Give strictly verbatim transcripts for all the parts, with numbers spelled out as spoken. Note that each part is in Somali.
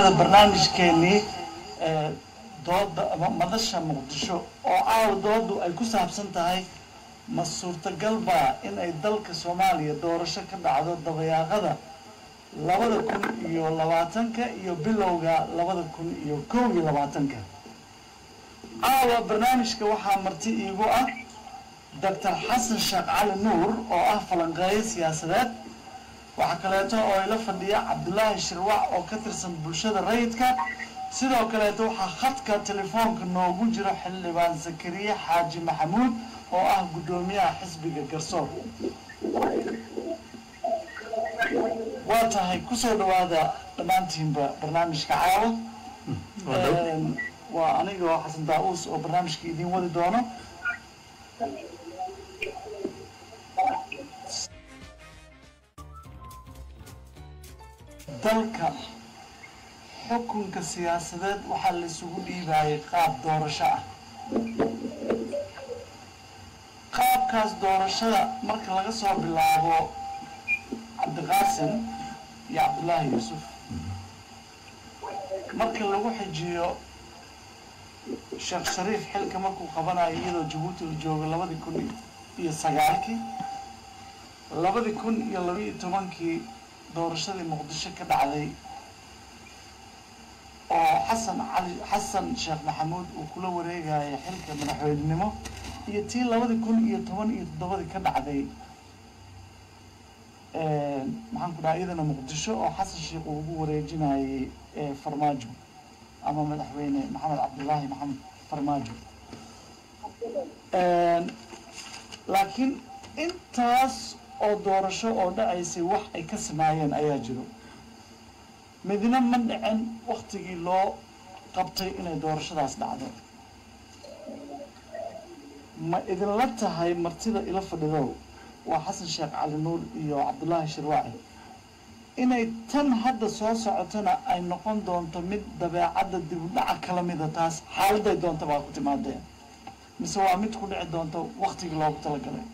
barnaamijkeennii dooda madasha muqdisho oo caawa doodu ay ku saabsan tahay ma suurtagal baa in ay dalka Soomaaliya doorasho ka dhacdo dabayaaqada labada kun iyo labaatanka iyo bilowga labada kun iyo kow iyo labaatanka. caawa barnaamijka waxaa marti iigu ah Doctor Xasan Sheekh Cali Nuur oo ah falanqeeye siyaasadeed. waxaa kaleeto oo ila fadhiya Cabdullaahi Shirwac oo ka tirsan bulshada rayidka. sidoo kaleeto waxaa khadka telefoonka noogu jira xildhibaan Zakariya Xaaji Maxamuud oo ah gudoomiyaha xisbiga Garsoor. waa tahay ku soo dhawaada dhammaantiinba barnaamijka caawa. waa aniga oo Xasan Daawus oo barnaamijka idin wadi doono. dalka xukunka siyaasadeed waxaa la isugu dhiibayay qaab doorasho ah. qaabkaas doorashada marka laga soo bilaabo Cabdiqaasim iyo Cabdullaahi Yuusuf marka lagu xijiyo Sheekh Shariif xilka markuu qabanayo iyadoo Jabuuti uu joogo labadii kun iyo sagaalkii labadii kun iyo laba iyo tobankii doorashadii Muqdisho ka dhacday oo Xasan Cali Xasan Sheekh Maxamuud uu kula wareegayay xilka madaxweynenimo iyo tii labadii kun iyo toban iyo todobadii ka dhacday ee maxaan ku dhahay iyadana Muqdisho oo Xasan Sheekh uu ugu wareejinayay Farmaajo ama madaxweyne Maxamed Cabdullaahi Maxamed Farmaajo. laakiin intaas oo doorasho oo dhacaysay wax ay ka sameeyeen ayaa jiro. midna ma dhicin waqtigii loo qabtay inay doorashadaas dhacdo. ma idin la tahay martida ila fadhido waa Xasan Sheekh Cali Nuur iyo Cabdullaahi Shirwac inay tan hadda soo socotana ay noqon doonto mid dabeecadda dib u dhaca kala mida taas xaaladay doonto baa ku timaadeen mise waa mid ku dhici doonto waqtigii loogu talagalay?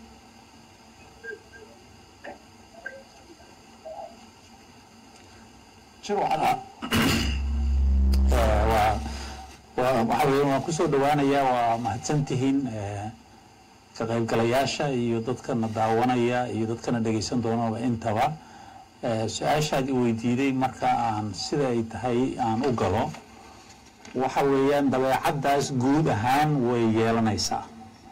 waan kusoo dhawaanayaa. waa mahadsantihiin ka qaybgalayaasha iyo dadkana daawanaya iyo dadkana dhegaysan doonaba intaba. su-aashaad i weydiiday marka aan sida ay tahay aan u galo waxa weeyaan dabeecaddaas guud ahaan way yeelanaysaa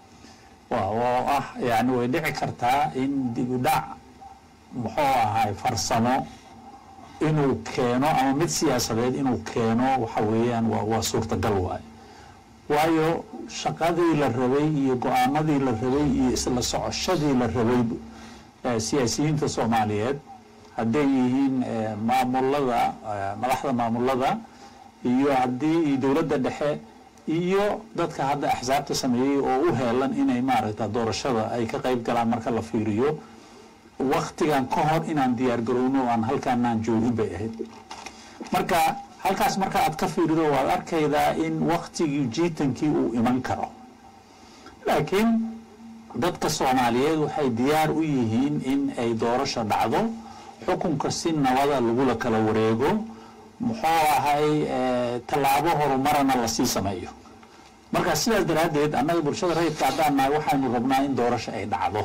oo ah yani way dhici kartaa in dib u dhac muxuu ahay farsamo inuu keeno ama mid siyaasadeed inuu keeno waxa weeyaan waa waa suurtagal waay. waayo shaqadii la rabay iyo go-aanadii la rabay iyo isla socoshadii la rabay siyaasiyiinta Soomaaliyeed hadday yihiin maamulada madaxda maamulada iyo haddii dowladda dhexe iyo dadka hadda axsaabta sameeyay oo u heelan inay maaragta doorashada ay ka qayb galaan marka la fiiriyo waqtigan ka hor inaan diyaar garowno aan halkaanaan joogin bay ahayd. marka halkaas marka aad ka fiirido waad arkaydaa in waqtigii jiitankii uu iman karo. laakiin dadka Soomaaliyeed waxay diyaar u yihiin in ay doorasho dhacdo xukunka si nabada lagula kala wareego muxuu ahay tallaabo horumarana la sii sameeyo. marka sidaas daraaddeed annaga bulshada rayidka haddaan nahay waxaanu rabnaa in doorasho ay dhacdo.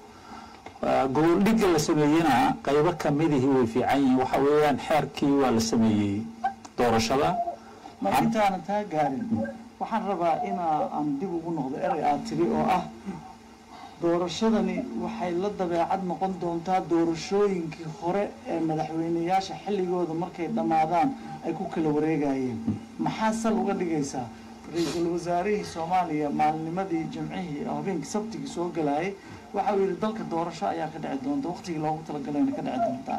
goboldhigga la sameeyena qaybo ka midihii way fiican yihiin. waxa weeyaan xeerkii waa la sameeyey doorashada. ma intaana taa gaarin waxaan rabaa inaa aan dib ugu noqdo erey aad tiri oo ah doorashadani waxay la dabeecad noqon doontaa doorashooyinkii hore ee madaxweyneyaasha xilligooda markay dhammaadaan ay ku kala wareegayeen. maxaa sal uga dhigaysaa ra-iisul wasaarihii Soomaaliya maalinimadii jimcihii oo habeenkii sabtigii soo galayay waxa uu yiri dalka doorasho ayaa ka dhici doonta waqtigii loogu talagalayna ka dhici doonta.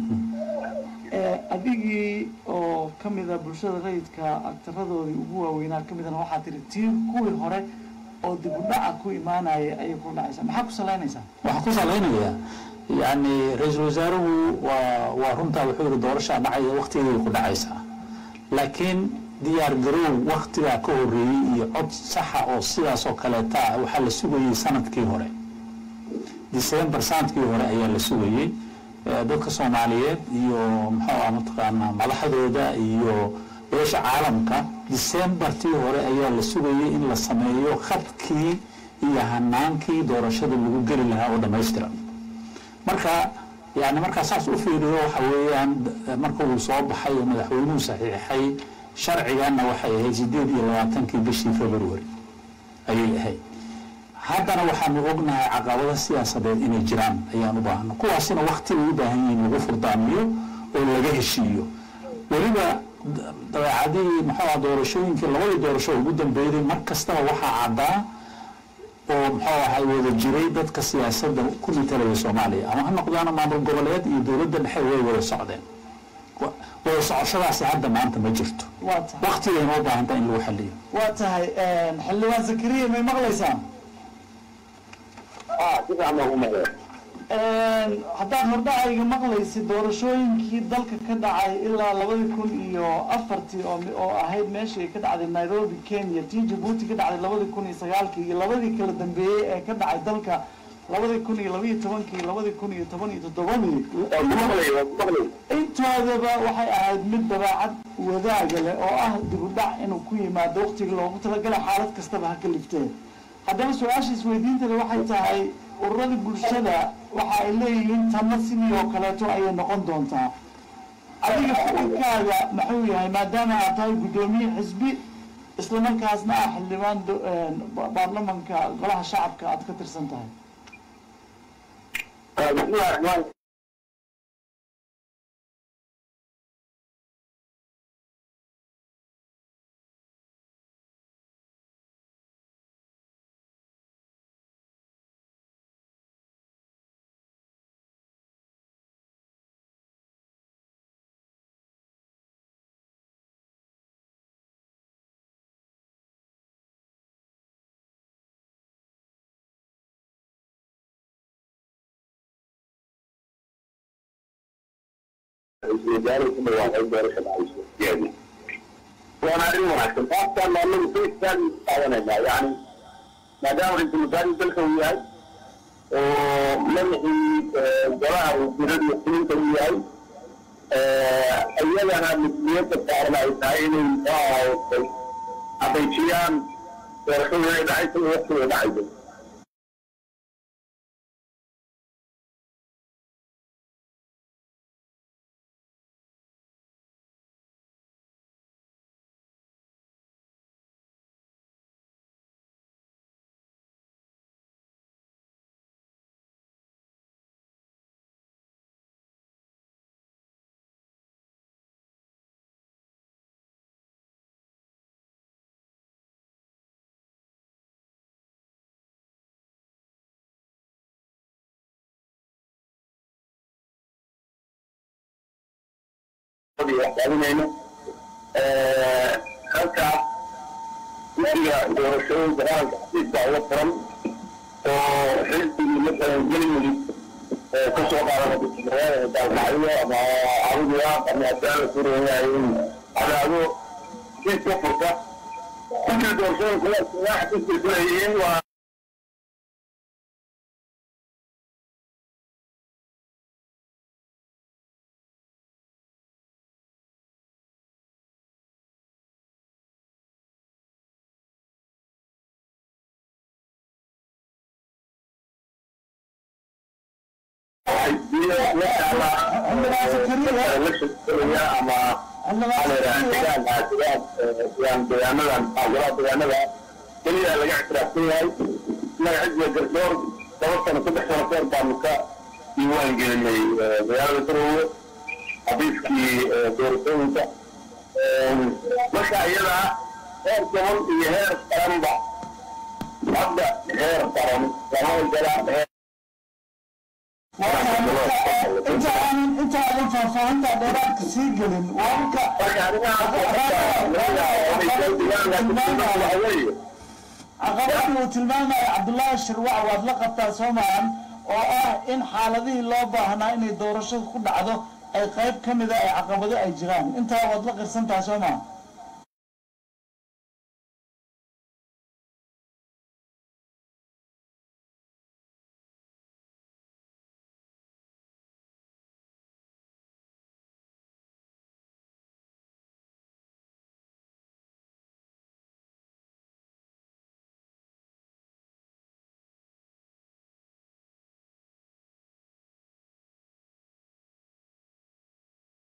ee adigii oo kamida bulshada rayidka agtaradoodii ugu waaweynaa kamidana waxaa tiri tii kuwii hore oo dib u dhaca ku imaanaya ayay ku dhacaysaa. maxaa ku salaynaysaa? waxaa ku salaynaya yani ra-iisul wasaaruhu waa waa runtaa wuxuu yiri doorashaa dhacaya waqtigeedii ku dhacaysaa. laakiin diyaar garow waqtigaa ka horreeyey iyo cod saxa oo sidaas oo kaleeta waxaa la sugayay sanadkii hore December sanadkii hore ayaa la sugayay dadka Soomaaliyeed iyo maxaa mataqaanaa madaxdooda iyo beesha caalamka December-tii hore ayaa la sugayay in la sameeyo khadkii iyo hanaankii doorashada lagu geli lahaa oo dhammaystiran marka yani marka saas u fiiriyo waxa weeyaan marka uu soo baxay madaxweynuhu saxiixay sharcigaana waxay ahayd sideed iyo labaatankii bishii February ayay ahayd haddana waxaanu ognahay caqabado siyaasadeed inay jiraan ayaan u baahno kuwaasina waqti u baahan yihiin lagu furdaamiyo oo laga heshiiyo weliba dabeecadii maxaa doorashooyinkii labadii doorasho ugu dambeeyay mar kastaba waxaa caddaa oo maxaa ahay wada jiray dadka siyaasadda ku mitalaya Soomaaliya ama ha noqdaan maamul goboleed iyo dowladda dhexe way wada socdeen wada socoshadaasi hadda maanta ma jirto waqtiga inoo baahan tahay in lagu xalliyo waa tahay xildhibaan Zakariya may maqlaysaan ah sida ama u maqlay haddaan hordhacayga maqlaysi doorashooyinkii dalka ka dhacay ilaa labadii kun iyo afartii oo ahayd meeshii ka dhacday Nairobi Kenya tii Djibouti ka dhacday labadii kun iyo sagaalkii iyo labadii kala dambeeyay ee ka dhacay dalka labadii kun iyo laba iyo tobankii labadii kun iyo toban iyo toddobadii intoodaba waxay ahayd mid dabeecad wadaaga leh oo ah dib u dhac inuu ku yimaado waqtigii loogu talagalay xaalad kastaba ha ka liftee haddaba su-aasha isweydiinteeda waxay tahay ururada bulshada waxa ay leeyihiin tama sidii oo kaleeto ayay noqon doontaa adiga fikirkaaga muxuu yahay maadaama aad tahay guddoomiye xisbi isla markaasna ah xildhibaan baarlamanka golaha shacabka aad ka tirsan tahay وانا اريد محسن اصلا لانه في ثاني تعاوننا يعني ما دام انت مكان تلك وياي ومنحي جراحه وجرد يقين وياي ايضا انا مسؤوليه التعاون التعيين ابيتيان ورسول دعيت الوقت ودعيت waxaaninayno halka wariga doorashooyin dagaalka xasiidka uga furan oo xilsigii masalan gelmudug ka soo qaadana daalkacyo ama carudiya ama asaala suurayahay cadaado xasiid ka furta kulkii doorashooyin kula xasiidkay kuleeyihiin waa كلية اللي قاعد تلاقيها لا يعز الدكتور توصل كل سنة صار بامكا يوان جنمي بيان تروه حبيبكي دورتين انت مش عيلها هير كمان هير ترمبا مبدأ هير ترم كمان الجلع هير انت انت انت فهمت دورك سيجلن وانك عقبته tilmaamay Cabdullaahi Shirwac waad la qabtaa Soomaaliya oo ah in xaaladii loo baahnaa inay doorashadu ku dhacdo ay qayb kamid ah ay caqabado ay jiraan inta waad la qirsantaa Soomaaliya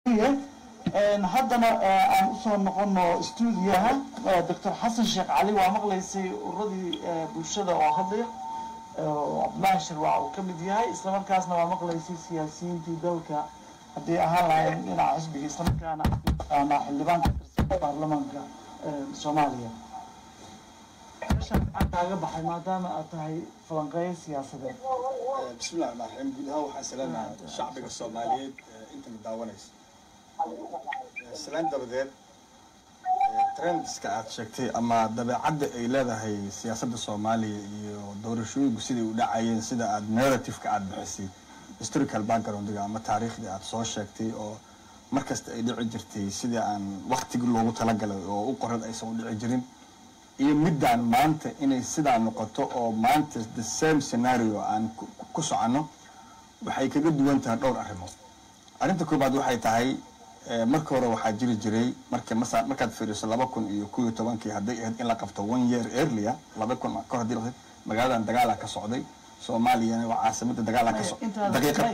haddana aan usoo noqono stuudiyaha doctor xasan sheekh cali waa maqlaysay ururadii bulshada oo hadlaya oo cabdullaahi shirwac uu ka mid yahay islamarkaasna waa maqlaysay siyaasiyiintii dalka haddii ahaan lahayn dhinaca xisbiga islamarkaana ama xildhibaanka tirsan baarlamaanka soomaaliya maxaa kaaga baxay maadaama aad tahay falanqeeyo siyaasadeed bismillahi rahmaani rahiim guud ahaan waxaan salaamayaa shacbiga soomaaliyeed inta daawanaysa salaan dabadeed trendska aad sheegtay ama dabeecadda ay leedahay siyaasadda soomaaliya iyo doorashooyinku siday u dhacayeen sida aad narrative-ka aad bixisay historical background-ga ama taariikhdii aad soo sheegtay oo markasta ay dhici jirtay sidii aan waqtigii loogu talagalay oo u qoran aysan u dhici jirin iyo middaan maanta inay sidaa noqoto oo maanta the same scenario aan ku soconno waxay kaga duwan tahay dhowr arrimood arrinta koobaad waxay tahay marka hore waxaa jiri jiray marka masa markaad fiiriso laba kun iyo kow iyo tobankii hadday ahayd in la qabto one year earlier laba kun ka hor haddii la magaaladan dagaalaa ka socday soomaaliyana waa caasimada dagaalaa ka socday daqiiqad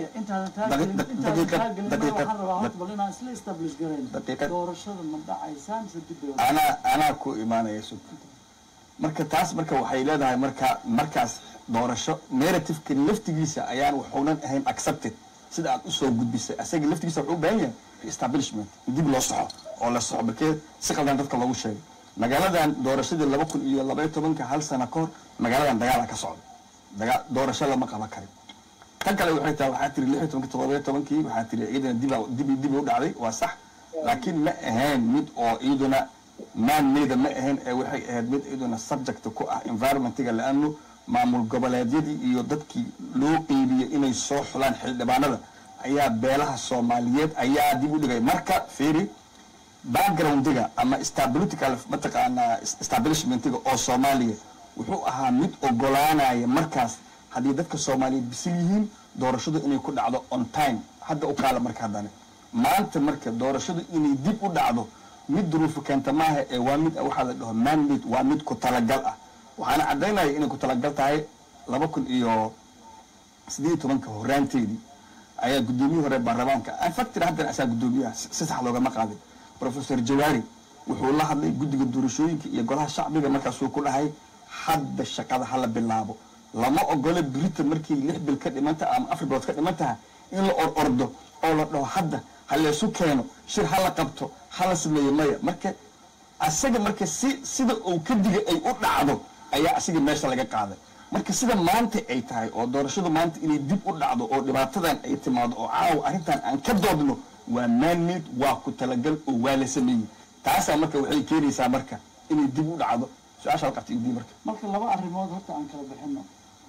anaa anaa ku imaanaya sug marka taas marka waxay leedahay marka markaas doorasho narrative-ka laftigiisa ayaan waxuunan ahayn accepted sida aad usoo gudbisay asaga laftigiisa wuxuu u baahan yahay establishment dib loo soxo oo la soxo markee si qaldan dadka loogu sheegay magaaladan doorashadii laba kun iyo labaiyo tobanka hal sano ka hor magaaladan dagaala ka socda dagaa doorasho lama qaban karin tan kale waxay tahay waxaa tiri lix iyo tobanki toddoba tobankii waxaa tiri iyadana dib dib dib u dhacday waa sax laakiin ma ahayn mid oo iyaduna man-made ma ahayn ee waxay ahayd mid iyaduna subject ku ah environmentiga la-aanu maamul goboleedyadii iyo dadkii loo qeybiyey inay soo xulaan xildhibaanada ayaa beelaha soomaaliyeed ayaa dib u dhigay marka fiiri background-iga ama stabilitical mataqaanaa establishmentiga oo soomaaliya wuxuu ahaa mid ogolaanaya markaas haddii dadka soomaaliyeed bisil yihiin doorashadu inay ku dhacdo on time hadda u kaala marka haddana maanta marka doorashadu inay dib u dhacdo mid duruufu keenta maaha ee waa mid waxaa la dhaho mandate waa mid ku talagal ah waxaana caddaynaya inay ku talagal tahay laba kun iyo siddeed iyo tobanka horaanteedii ayaa guddoomiyihii hore baarlamaanka infactor haddana asaa guddoomiyaha si sax loogama qaadin professor jawaari wuxuu la hadlay guddiga doorashooyinka iyo golaha shacbiga markaasuu ku dhahay hadda shaqada hala bilaabo lama ogola britain markii lix bil ka dhiman taha ama afar bilood ka dhiman taha in la or ordo oo la dhaho hadda ha laysu keeno shir hala qabto hala sameeyo maya marka asaga marka si sida uu ka digay ay u dhacdo ayaa asiga meesha laga qaaday marka sida maanta ay tahay oo doorashadu maanta inay dib u dhacdo oo dhibaatadan ay timaado oo caawa arrintan aan ka doodno waa man-made waa ku talagal oo waa la sameeyey taasaa marka waxay keenaysaa marka inay dib u dhacdo su-aasha halqabta idii marka marka laba arrimood horta aan kala bixino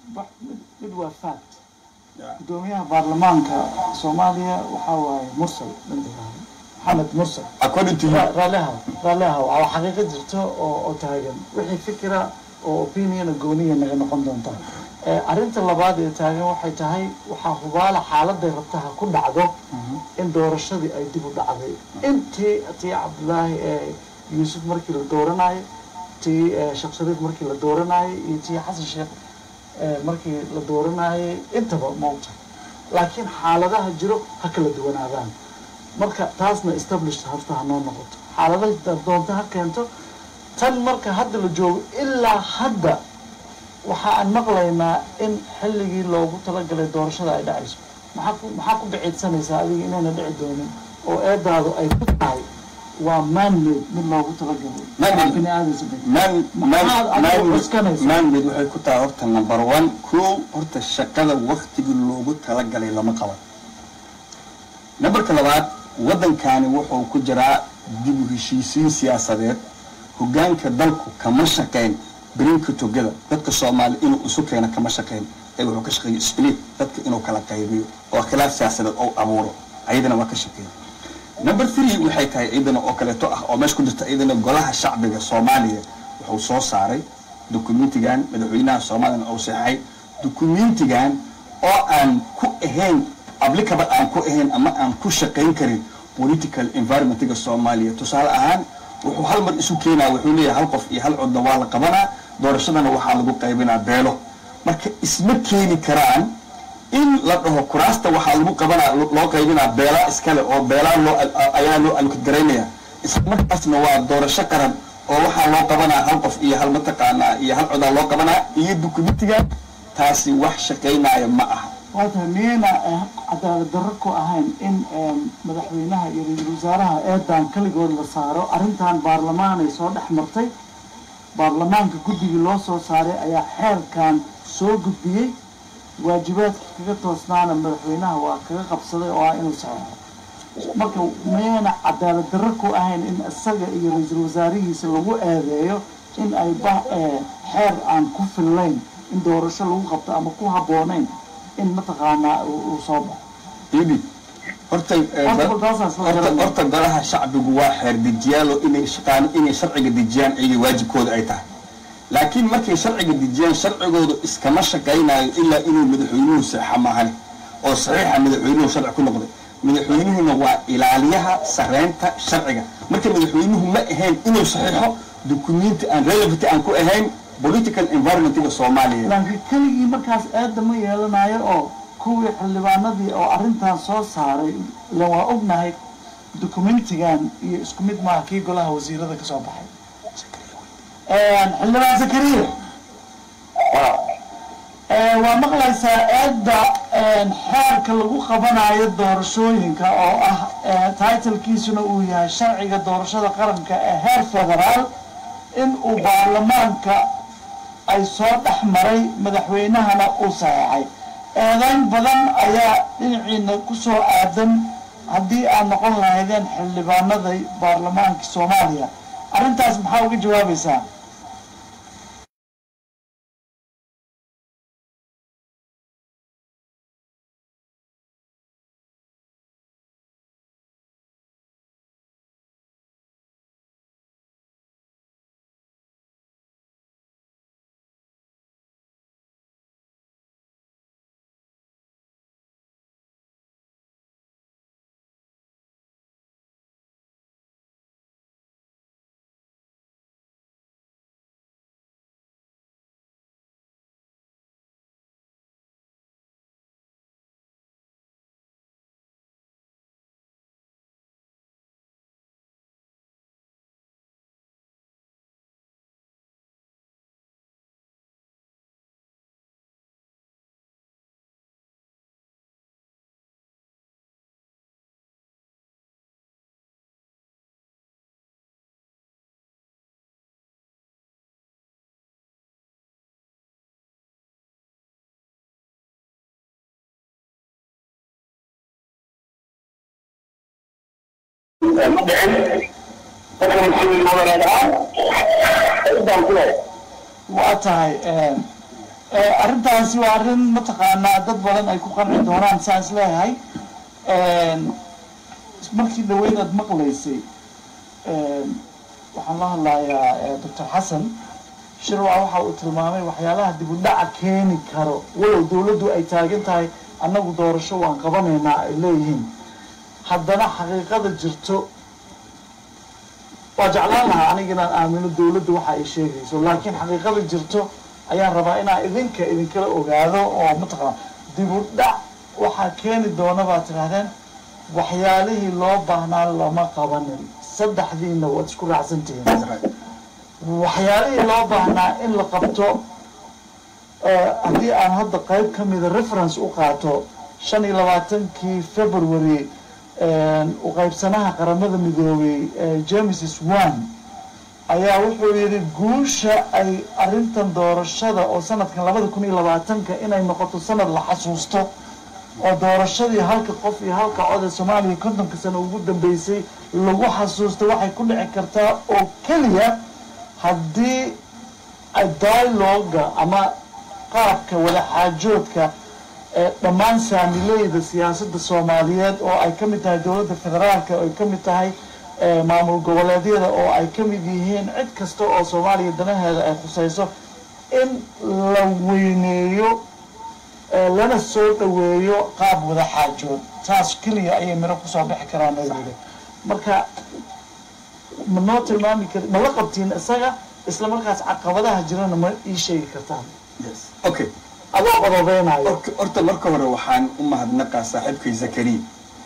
mid waa fact gudoomiyaha baarlamaanka soomaaliya waxaa waaye mursal maxamed mursal according to you raaleha raaleha waa xaqiiqo jirto oo oo taagan wixii fikira oo opinion gooniya naga noqon doonta arrinta labaad ee taagan waxay tahay waxaa hubaala xaaladay rabtaha ku dhacdo in doorashadii ay dib u dhacday intii tii cabdullaahi ee yuusuf markii la dooranayo tii sheekh shariif markii la dooranayo iyo tii xasan sheekh markii la dooranayo intaba mawta laakiin xaaladaha jiro ha kala duwanaadaan marka taasna established horta ha noo noqoto xaaladaha doonta ha keento tan marka hadda la joogo ilaa hadda waxa aan maqlaynaa in xilligii loogu talagalay doorashada ay dhacayso maxaa ku maxaa ku biciidsanaysaa adiga inayna dhici doonin oo eedaadu ay ku tahay waa man-made mid loogu talagalay bini aadamman-made waxay ku tahay horta number one kow horta shaqada waktigii loogu talagalay lama qaban numberka labaad waddankani wuxuu ku jiraa dib u heshiisiin siyaasadeed hoggaanka dalku kama shaqeyn brinka togada dadka soomaali inuu isu keeno kama shaqeyn ee wuxuu ka shaqeeyo split dadka inuu kala qaybiyo oo khilaaf siyaasadeed oo abuuro ayadana waa ka shaqeeya number three waxay tahay ciidana oo kaleeto ah oo meesha ku jirta ciidana golaha shacbiga soomaaliya wuxuu soo saaray dokumentigan madaxweynaha soomaaliyana uu saxay dokumentigan oo aan ku ahayn applicable aan ku ahayn ama aan ku shaqeyn karin political environmentiga soomaaliya tusaale ahaan wuxuu hal mar isu keenaa wuxuu leeyahay hal qof iyo hal codna waa la qabanaa doorashadana waxaa lagu qaybinaa beelo marka isma keeni karaan in la dhaho kuraasta waxaa lagu qabanaa loo qaybinaa beelaa iskale oo beelaa loo ayaa loo alkadgaraynaya isla markaasna waa doorasho qaran oo waxaa loo qabanaa hal qof iyo hal mataqaanaa iyo hal codaa loo qabanaa iyo dukumentiga taasi wax shaqaynaya ma aha waata miyayna cadaalad darro ku ahayn in madaxweynaha iyo ra-iisul wasaaraha eedan kaligood la saaro arrintan baarlamaan ay soo dhex martay baarlamaanka guddigii loo soo saaray ayaa xeerkan soo gudbiyey waajibaadka kaga toosnaana madaxweynaha waa kaga qabsaday oo ah inuu saxeexo marka miyayna cadaalad darro ku ahayn in isaga iyo ra-iisul wasaarihiisa lagu eedeeyo in ay xeer aan ku fillayn in doorasho lagu qabto ama ku habboonayn in mataqaanaa uu soo baxo ibi horta horta golaha shacbigu waa xeer dejiyaalo inay shaqaan inay sharciga dejiyaan iyay waajibkooda ay tahay laakiin markay sharciga dejiyaan sharcigoodu iskama shaqaynayo ilaa inuu madaxweynuhu saxa maahane oo saxiixa madaxweynuhu sharci ku noqday madaxweynuhuna waa ilaaliyaha sareynta sharciga marka madaxweynuhu ma ahayn inuu saxiixo dukumenti aan relevant aan ku ahayn political environmentiga Soomaaliya laakiin kaligii markaas aada ma yeelanayo oo kuwii xildhibaanadii oo arrintan soo saaray la waa ognahay dokumentigan iyo isku mid maaha kii golaha wasiirada ka soo baxay xildhibaan Zakariya waa maqlaysaa aada xeerka lagu qabanayo doorashooyinka oo ah title-kiisuna uu yahay sharciga doorashada qaranka ee heer federaal in uu baarlamaanka ay soo dhex maray madaxweynahana uu saxeexay eedayn badan ayaa dhinaciina ku soo aadan haddii aad noqon lahaydeen xildhibaanada baarlamaanka Soomaaliya arrintaas maxaa uga jawaabaysaa waa tahay arrintaasi waa arrin mataqaanaa dad badan ay ku qanci doonaan saan is leeyahay markii dhaweyd aad maqlaysay waxaan la hadlayaa doctor xasan shirwac waxa uu tilmaamay waxyaalaha dib u dhaca keeni karo walow dawladdu ay taagan tahay annagu doorasho waan qabanaynaa ay leeyihiin haddana xaqiiqada jirto waa jeclaan lahaa aniga inaan aamino dawladdu waxa ay sheegayso laakiin xaqiiqada jirto ayaan rabaa inaan idinka idinkala ogaado oo mataqaana dib u dhac waxaa keeni doona baad tidhahdeen waxyaalihii loo baahnaa lama qabanin saddexdiina waad isku raacsan tihiin waxyaalihii loo baahnaa in la qabto haddii aan hadda qayb ka mida reference u qaato shan iyo labaatankii february u qaybsanaha qaramada midoobay james swan ayaa wuxuu yidhi guusha ay arrintan doorashada oo sanadkan labada kun iyo labaatanka inay noqoto sanad la xasuusto oo doorashadii halka qof iyo halka cod ee soomaaliya kontonka sano ugu dambeysay lagu xasuusto waxay ku dhici kartaa oo keliya haddii dialoga ama qaabka wada xaajoodka dhammaan saamileyda siyaasadda soomaaliyeed oo ay ka mid tahay dowladda federaalka oo ay ka mid tahay maamul goboleedyada oo ay ka mid yihiin cid kasta oo soomaaliya danaheeda ay khusayso in la weyneeyo lana soo dhaweeyo qaab wada xaajood taas keliya ayay miro kusoo bixi karaan ayda marka ma noo tilmaami kar ma la qabtiin isaga isla markaas caqabadaha jirana ma ii sheegi kartaan okay adoo qodobeynayo horta marka hore waxaan u mahadnaqaa saaxiibkay zakariya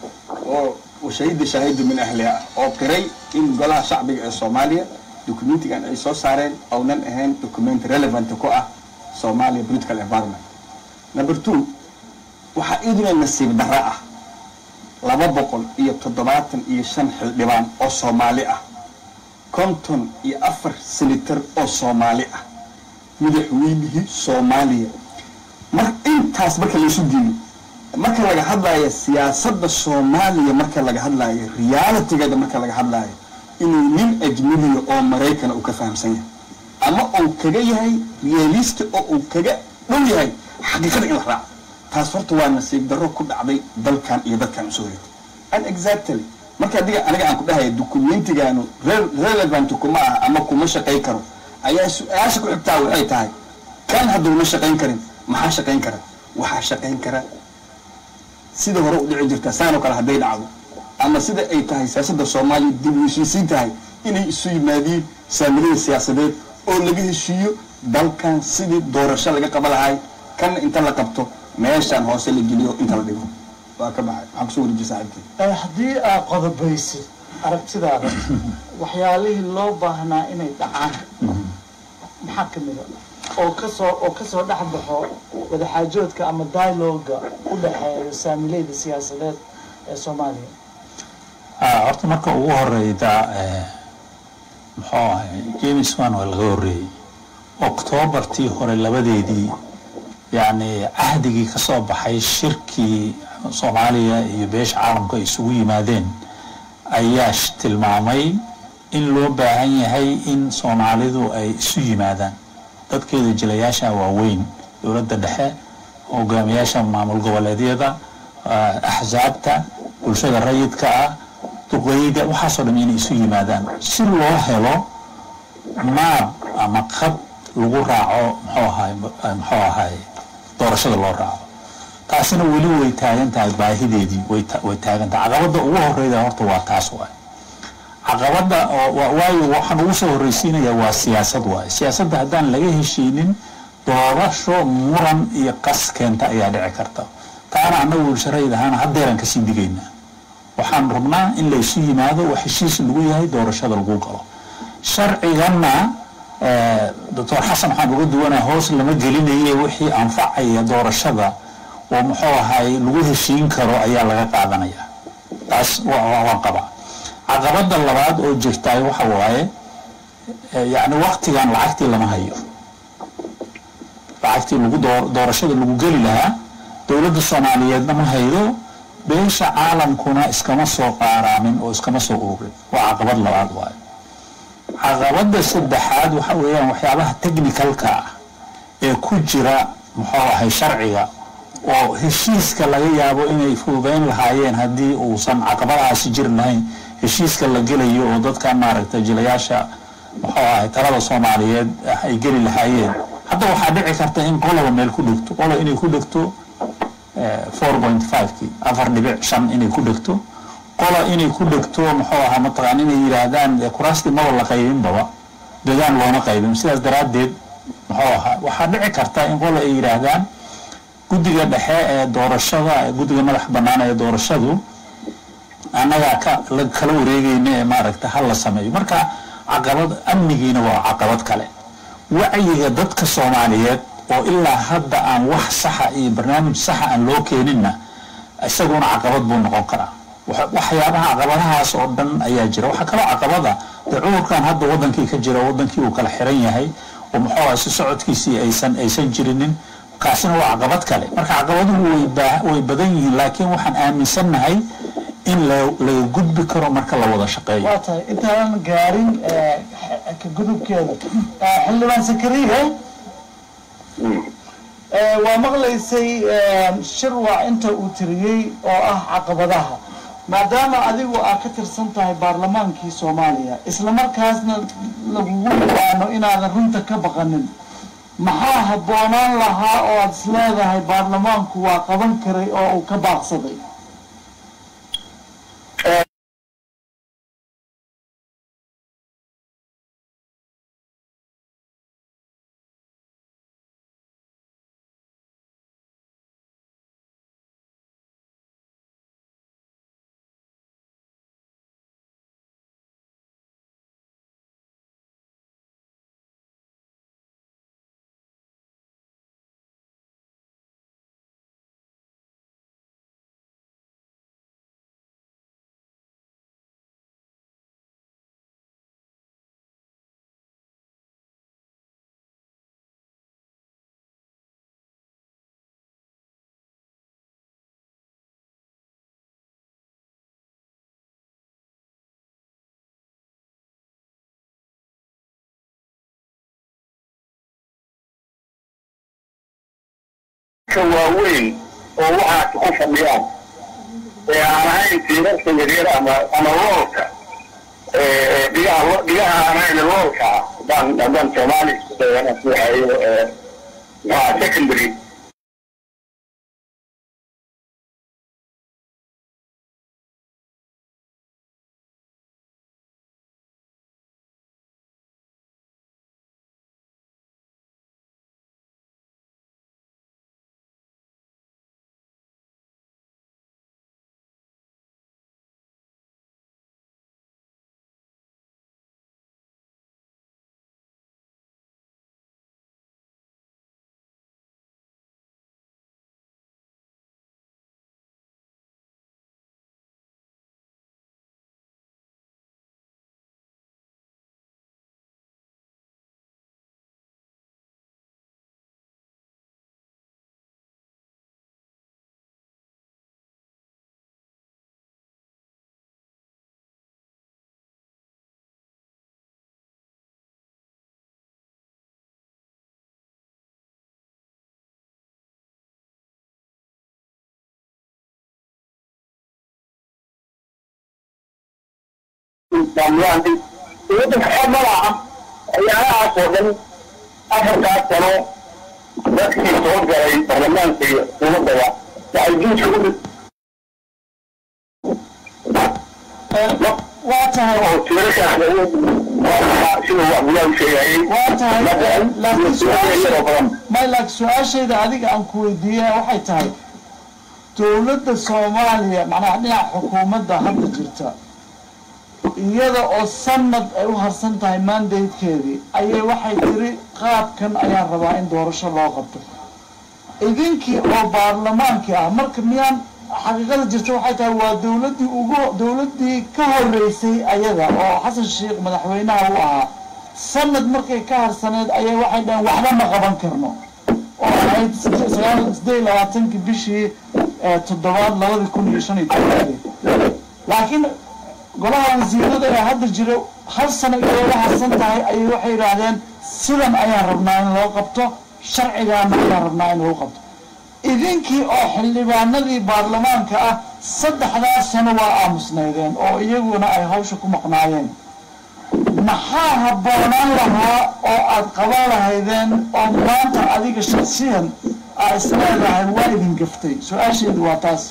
oo shahida shaahidu min ahliha oo qiray in golaha shacbiga ee soomaaliya documentigan ay soo saareen awnan ahayn document relevant ku ah Somalia political environment. Number two, waxaa idina nasiib darro ah laba boqol iyo toddobaatan iyo shan xildhibaan oo Soomaali ah konton iyo afar senator oo Soomaali ah madaxweynihii Soomaaliya mar intaas marka la isu geeyo marka laga hadlayo siyaasadda Soomaaliya marka laga hadlayo reality-geeda marka laga hadlayo inuu nin ajnabi oo Mareykan uu ka fahamsan yahay ama uu kaga yahay realist oo uu kaga dhow yahay xaqiiqada in la raaco taas horta waa nasiib darro ku dhacday dalkan iyo dadkan soo yeeray and exactly marka adiga aniga aan ku dhahay documentigaanu relevant kuma ah ama kuma shaqeyn karo ayaa su'aasha ku xigtaa waxay tahay kan hadduu ma shaqeyn karin maxaa shaqeyn kara waxaa shaqeyn kara sida hore u dhici jirta saano kale haday dhacdo ama sida ay tahay siyaasadda Soomaaliya dib u heshiisiin tahay inay isu yimaadeen saamilada siyaasadeed oo laga heshiiyo dalkan sidii doorasho laga qaban lahay kan inta la qabto meeshaan hoose la geliyo inta la dhigo waa ka baxay waxaan kusoo wareejiyay saaxiibkay haddii aad qodobaysid aragtidaada waxyaalihii loo baahnaa inay dhacaan maxaa ka mid ah oo kasoo oo kasoo dhex baxo wadaxaajoodka ama dialoga u dhexeeya saamilayda siyaasadeed ee Soomaaliya horta marka ugu horeyda muxuu ahay James Wan waa laga horeeyay October-tii hore labadeedii yani ahdigii ka soo baxay shirkii Soomaaliya iyo beesha caalamka isugu yimaadeen ayaa tilmaamay in loo baahan yahay in Soomaalidu ay isu yimaadaan dadkeeda jilayaasha waaweyn dowladda dhexe hogaamiyaasha maamul goboleedyada axzaabta bulshada rayidka ah duqeyda waxa soo dhan inay isu yimaadaan si loo helo maab ama qad lagu raaco muxuu ahay muxuu ahay doorashada loo raaco taasina weli way taagan tahay baahideedii way way taagan tahay caqabada ugu horeyda horta waa taas waay caqabada waayo waxaan ugu soo horeysiinayaa waa siyaasad waay siyaasadda haddaan laga heshiinin doorasho muran iyo qas keenta ayaa dhici karta taana anagu sharciyadan haddeeran ka sii digaynaa waxaan rabnaa in la isu yimaado wax heshiis lagu yahay doorashada lagu galo sharciganna doctor Xasan waxaan uga duwanaa hoos lama gelinayo wixii anfacaya doorashada oo muxuu ahay lagu heshiin karo ayaa laga qaadanaya taas waa qaba caqabada labaad oo jirta waxa waaye yani waqtigan lacagtii lama hayo lacagtii lagu doorashada lagu gali lahaa dowladda Soomaaliyeed ma hayo beesha caalamkuna iskama soo qaaraamin oo iskama soo ururin waa caqabad labaad waaye caqabada saddexaad waxa weeyaan waxyaabaha technicalka ah ee ku jira muxuu ahay sharciga oo heshiiska laga yaabo inay fududeyn lahaayeen haddii uusan caqabadahaasi jir lahayn heshiiska la gelayo oo dadka maaragtay jilayaasha muxuu ahay talada Soomaaliyeed ay geli lahaayeen hadda waxaa dhici karta in qoloba meel ku dhigto qolo inay ku dhigto four point five ki afar dhibic shan inay ku dhigto qola inay ku dhigto muxuu ahaa mataqaan inay yiraahdaan kuraasti ma wala qaybin baba deegaan looma qaybin sidaas daraadeed muxuu ahaa waxaa dhici karta in qola ay yiraahdaan guddiga dhexe ee doorashada guddiga madax bannaan ee doorashadu anaga ka kala wareegayna ee maaragta hal la sameeyo marka caqabad amnigiina waa caqabad kale wacyiga dadka Soomaaliyeed oo ilaa hadda aan wax sax ah iyo barnaamij sax ah aan loo keeninna isaguna caqabad buu noqon karaa waxyaabaha caqabadahaas oo dhan ayaa jira waxa kale caqabada cudurkan hadda wadankii ka jira wadankii uu kala xiran yahay oo muxuu ahaa socodkiisii aysan aysan jirinin kaasina waa caqabad kale marka caqabaduhu way way badan yihiin laakiin waxaan aaminsanahay in la la gudbi karo marka la wada shaqeeyo waa tahay intaan gaarin ka gudubkeeda xildhibaan Zakariya waa maqlaysay shirwac inta uu tiriyay oo ah caqabadaha maadaama adigu aad ka tirsan tahay baarlamaankii Soomaaliya isla markaasna lagugu waano inaadan runta ka baqanin maxaa habboonaan lahaa oo aad isleedahay baarlamaanku waa qaban karay oo uu ka baaqsaday كواوين ووحا تخوف اليوم يعني هاي تيرس الجدير أما أما الوالكا بيها بيها أنا الوالكا دان دان سومالي أنا فيها إيه ها سكندري يعني يمكن حملها يعني عصرا أفرق سنة بس في توجه البرلمان في المنطقة عايزين شغل وقتها شنو هو شيء وقتها لكن سؤال ما لك سؤال شيء ده هذيك عن كويدية واحد تاعي دولة الصومالية معناها عندنا حكومة ده هذا جرتا iyada oo sanad ay u harsan tahay mandate-keedii ayay waxay tiri qaabkan ayaa rabaa in doorasho loo qabto idinkii oo baarlamaankii ah marka miyaan xaqiiqada jirta waxay tahay waa dawladii ugu dawladii ka horeysay ayaga oo xasan sheekh madaxweynaha uu ahaa sanad markay ka harsaneed ayay waxay dhahan waxba ma qaban karno oo ahayd siddeed iyo labaatankii bishii toddobaad labada kun iyo shan iyo toban laakiin golaha wasiirada ee hadda jiro hal sano iyo la harsan tahay ayay waxay yiraahdeen sidan ayaan rabnaa in loo qabto sharcigaana ayaan rabnaa in loo qabto idinkii oo xildhibaanadii baarlamaanka ah saddexdaas sano waa aamusnaydeen oo iyaguna ay hawsha ku maqnaayeen maxaa habboonaan lahaa oo aad qaban lahaydeen oo maanta adiga shakhsiyan aa isleedahay waa idin gaftay su-aasheedu waa taas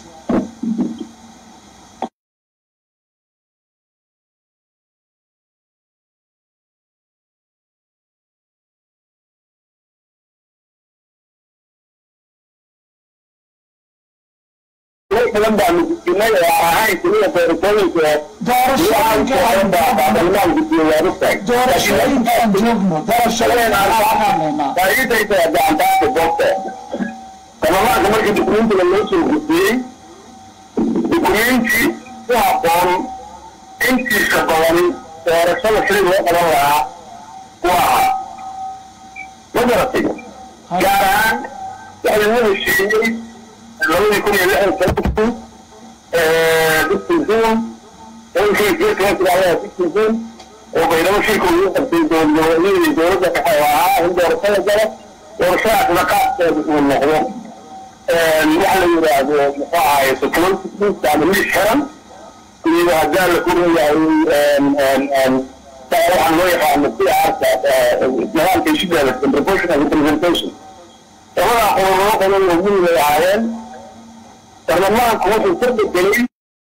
badan baa midnay oo ahayn sida doorashooyinka doorashooyinka doorashooyinka aan joogno doorashooyinka baayidayda gacantaada boobta baarlamaanka markii dukumeentiga loo soo gudbiyey dukumeenti ku habboon intiisa badan doorashada sidii loo qaban lahaa ku ahaa ma garatay gaar ahaan waxay u heshiiyey لو يكون يلاقي الكلام بالتلفزيون ويمكن يجيك مثل عليها في التلفزيون وبينما شيكوا يوقف في الدولين الدولة كحيوانات عند رسالة جلس ورسالة نقاط والموضوع نحن مقاعة يسكنون تعمل لي الشرم إذا هدال لكل يعني طبعا ما يقع المسيح عارفة نوال في شدة البروبورشنال ريبريزنتيشن وهنا قولوا قولوا الموجودين للعالم برلمانك هو في الطب الدليل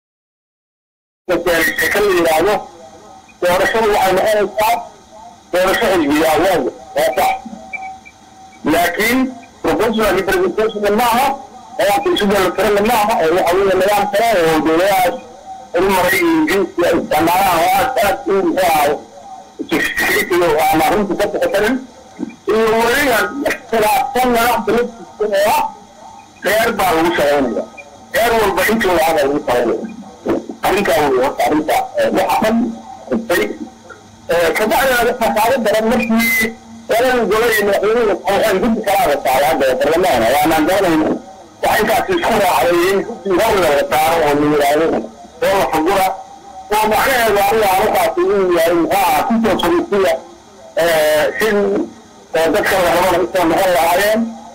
مثل الشكل اللي عنده ورسله على مقام الصعب ورسله الجياوات واضح لكن بروبورشنال ريبريزنتيشن معها هو في شبه الكلام معها هو حوالي مليون سنة والدولات المرئي الجنسي استعمالها وقت تقول تشتريكي وعمارين تفتح كلام يورينا اختلافنا نحن نفس السنوات غير بعض المشاهدين غير والبعيد والعادة المشاهدين طريقة وطريقة وحفل الطريق كبعنا نفسعين بلن نحن ولا نقول إن نحن نحن جد كلامة على هذا البرلمان وأنا نقول وحين كانت الشهرة عليهم في دولة وطارة والميرانين والله حضورة ومحيها وعليها عرفة في يعني كنت صديقية سن ذكر الله الإسلام هو العالم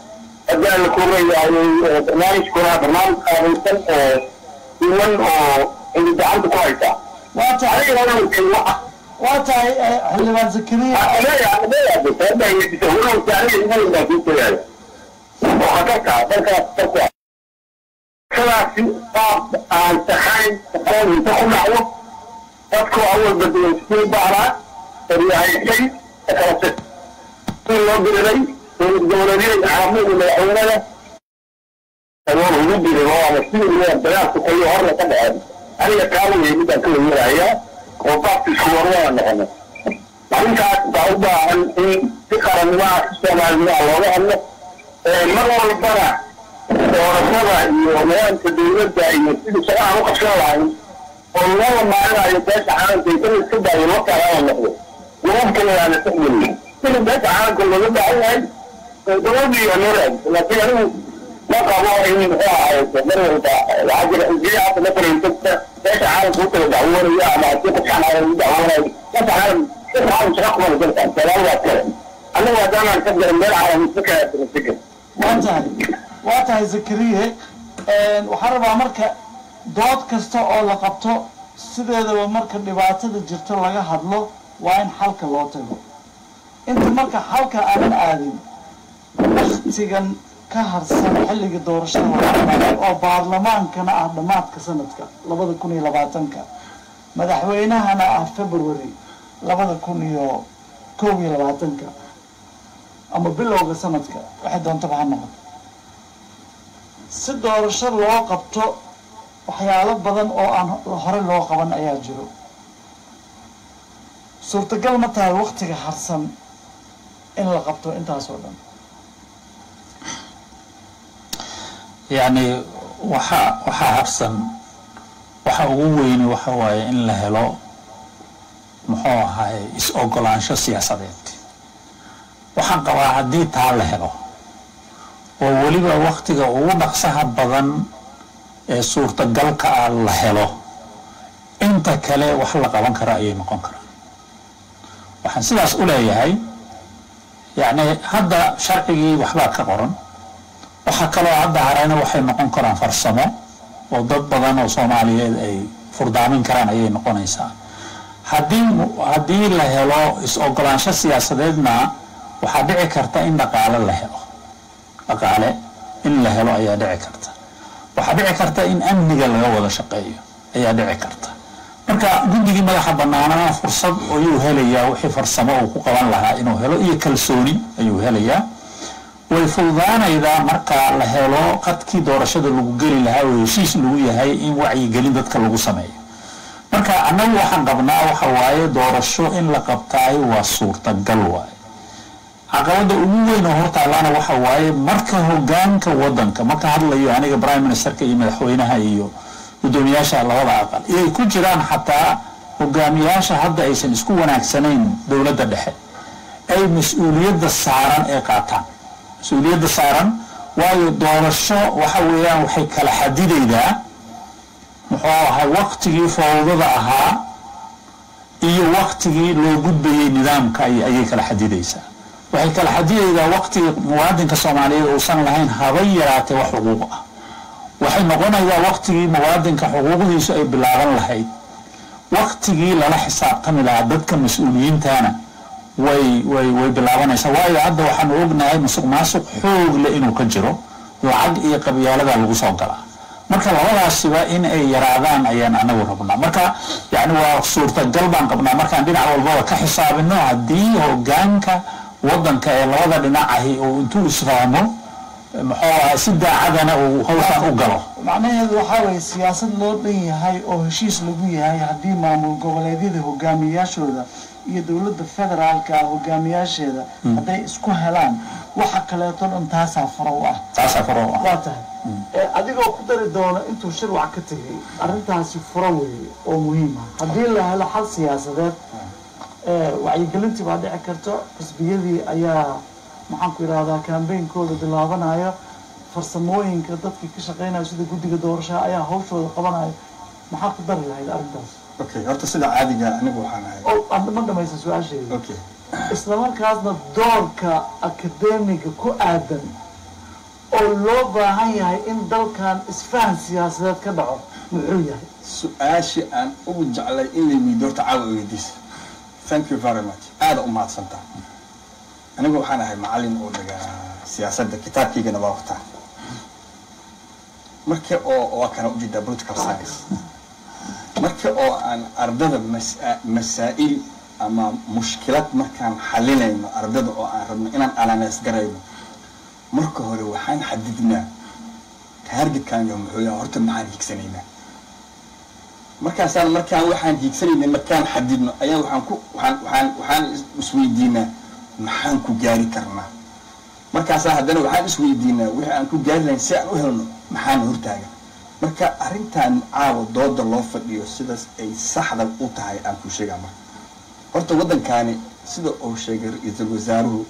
هذا الكوري يعني برنامج كورة برنامج قابلتن يمن أو اللي دعمت كويسة واتاي أنا الكلمة واتاي حلبان زكريا أنا يعني ما يعني هذا يتسوونه يعني إنه ما في كذا وحكاك بركة بركة كلاسي طاب عن تخين تقول تقول معه تذكر أول بدو يستوي بعرة الرئاسي تكرست كل يوم بلدي الدولاريين عاملين من الأولى اليوم هنود بالرواية نفسي اللي البيان تقول هرة طبعا أنا كانوا يبدأ كل مرايا وطاقت الشوارع نحن بعدين كانت تعود عن فكرة أنواع السماء الماء الله أنه مرة البرع ورسولها يوميان تدولد يمثل سواء وقت شوارعين والله ما أنا يتاسع عن تيتم السبع يوقع على النحو وممكن يعني تحمل كل بيت عام كل مدة عين دولي أمرد لكن أنا ما قابوا إن هو مرة العجل الجيعة مثلا يتبت بيت عام كنت دعونا يا ما تبقى على دعونا بيت عام بيت عام شرق من الجلسة سلام وكلام أنا ودانا نسجل المرة على مسكة مسكة واتاي واتاي زكريا وحرب مركا dood kasta oo la qabto sideedaba marka dhibaatada jirto laga hadlo waa in xalka loo tago inta marka xalka aan aadin waqtigan ka harsan xilliga doorashada oo baarlamaankana ah dhamaadka sanadka laba kun iyo labaatan madaxweynahana ah February laba kun iyo kow iyo labaatan ama bilowga sanadka waxa doonta baa noqon si doorasho loo qabto waxyaalo badan oo aan hore loo qaban ayaa jiro suurtagal ma tahay waqtiga harsan in la qabto intaas oo dhan يعني waxa waxa harsan waxa ugu weyn waxa waaye in la helo muxuu ahay is ogolaansho siyaasadeed waxaan qabaa haddii taa la helo oo weliba waqtiga ugu dhaqsaha badan ee suurtagalka ah la helo inta kale wax la qaban karo ayay noqon karaan waxaan sidaas u leeyahay yani hadda sharcigii waxbaa ka qoran waxa kaloo hadda harayna waxay noqon karaan farsamo oo dad badan oo Soomaaliyeed ay furdaamin karaan ayay noqonaysaa haddii haddii la helo is ogolaansho siyaasadeedna waxaa dhici karta in dhaqaale la helo dhaqaale in la helo ayaa dhici karta waxaa dhici karta in amniga laga wada shaqeeyo ayaa dhici karta marka guddigii madaxa banaanana fursad ayuu helayaa wixii farsamo uu ku qaban lahaa inuu helo iyo kalsooni ayuu helayaa way fududaanaydaa marka la helo qadkii doorashada lagu geli lahaa oo heshiis lagu yahay in wacyi gelin dadka lagu sameeyo marka anagu waxaan qabnaa waxa waaye doorasho in la qabtaayo waa suurtagal waaye caqabada ugu weyn oo horta laana waxa waaye marka hogaanka wadanka marka hadlayo aniga prime ministerka iyo madaxweynaha iyo gudoomiyaasha labada aqal ay ku jiraan xataa hogaamiyaasha hadda aysan isku wanaagsanayn dawladda dhexe ay mas'uuliyadda saaran ee qaataan mas'uuliyadda saaran waayo doorasho waxa weeyaan waxay kala xadidaydaa muxuu ahaa waqtigii fowdada ahaa iyo waqtigii loo gudbayay nidaamka ayay kala xadidaysaa waxay kala xadidaydaa waqtiga muwaadinka Soomaaliyeed uusan lahayn haba yaraatee wax xuquuq ah waxay noqonaysaa waqtigii muwaadinka xuquuqdiisu ay bilaaban lahayd waqtigii lala xisaabtami lahaa dadka mas'uuliyiintana way way way bilaabanaysaa waayo hadda waxaan ognahay musuq maasuq xoog leh inuu ka jiro lacag iyo qabyaalada lagu soo galaa marka labadaasiba in ay yaraadaan ayaan anagu rabnaa marka yani waa suurtagal baan qabnaa markaan dhinac walba ka xisaabino haddii hogaanka wadanka ee labada dhinac ahi oo intuu isfaamo muxuu ahaa si daacadana uu hawshan u galo macnaheedu waxaa weeye siyaasad loo dhan yahay oo heshiis lagu yahay haddii maamul goboleedyada hogaamiyaashooda iyo dawladda federaalka hogaamiyaasheeda hadday isku helaan waxa kaleeto dhan taasaa faro u ah taasaa faro u ah waa tahay adigoo ku dari doono intuu shirwac ka tegay arrintaasi furo weeye oo muhiim ah haddii la helo xal siyaasadeed wacyigelintii baa dhici karto xisbiyadii ayaa maxaan ku yidhahdaa kambeynkooda bilaabanayo farsamooyinka dadkii ka shaqeynaya sida guddiga doorashada ayaa hawshooda qabanaya maxaa ku dari lahayd arrintaas okay horta sida caadiga anigu waxaan ahay oo aad ma dhamaysa su-aasheeda okay isla markaasna doorka akademiga ku aadan oo loo baahan yahay in dalkan isfahan siyaasadeed ka dhaco muxuu yahay su-aashii aan ugu jeclay in la weydiiyo horta caawa weydiisa thank you very much aada u mahadsantaa anigu waxaan ahay macallin oo dhagaa siyaasadda kitaabkaygana waa wataa marka oo waa kana ujeedaa political science marka oo aan ardada masaa'il ama mushkilad markaan xalinayno ardada oo aan rabno inaan alanees garayno marka hore waxaan xadidnaa targetkan iyo muxuu yahay horta maxaan hiigsanaynaa markaasaan markaan waxaan hiigsanaynay markaan xadidno ayaa waxaan ku waxaan waxaan waxaan isweydiinaa maxaan ku gaari karnaa markaasaa haddana waxaan isweydiinaa wixii aan ku gaari lahayn si aan u helno maxaan hortaagan marka arrintan caawa dooda loo fadhiyo sidaas ay saxda u tahay aan ku sheegaa marka horta waddankaani sida uu sheegay ra-iisul wasaaruhu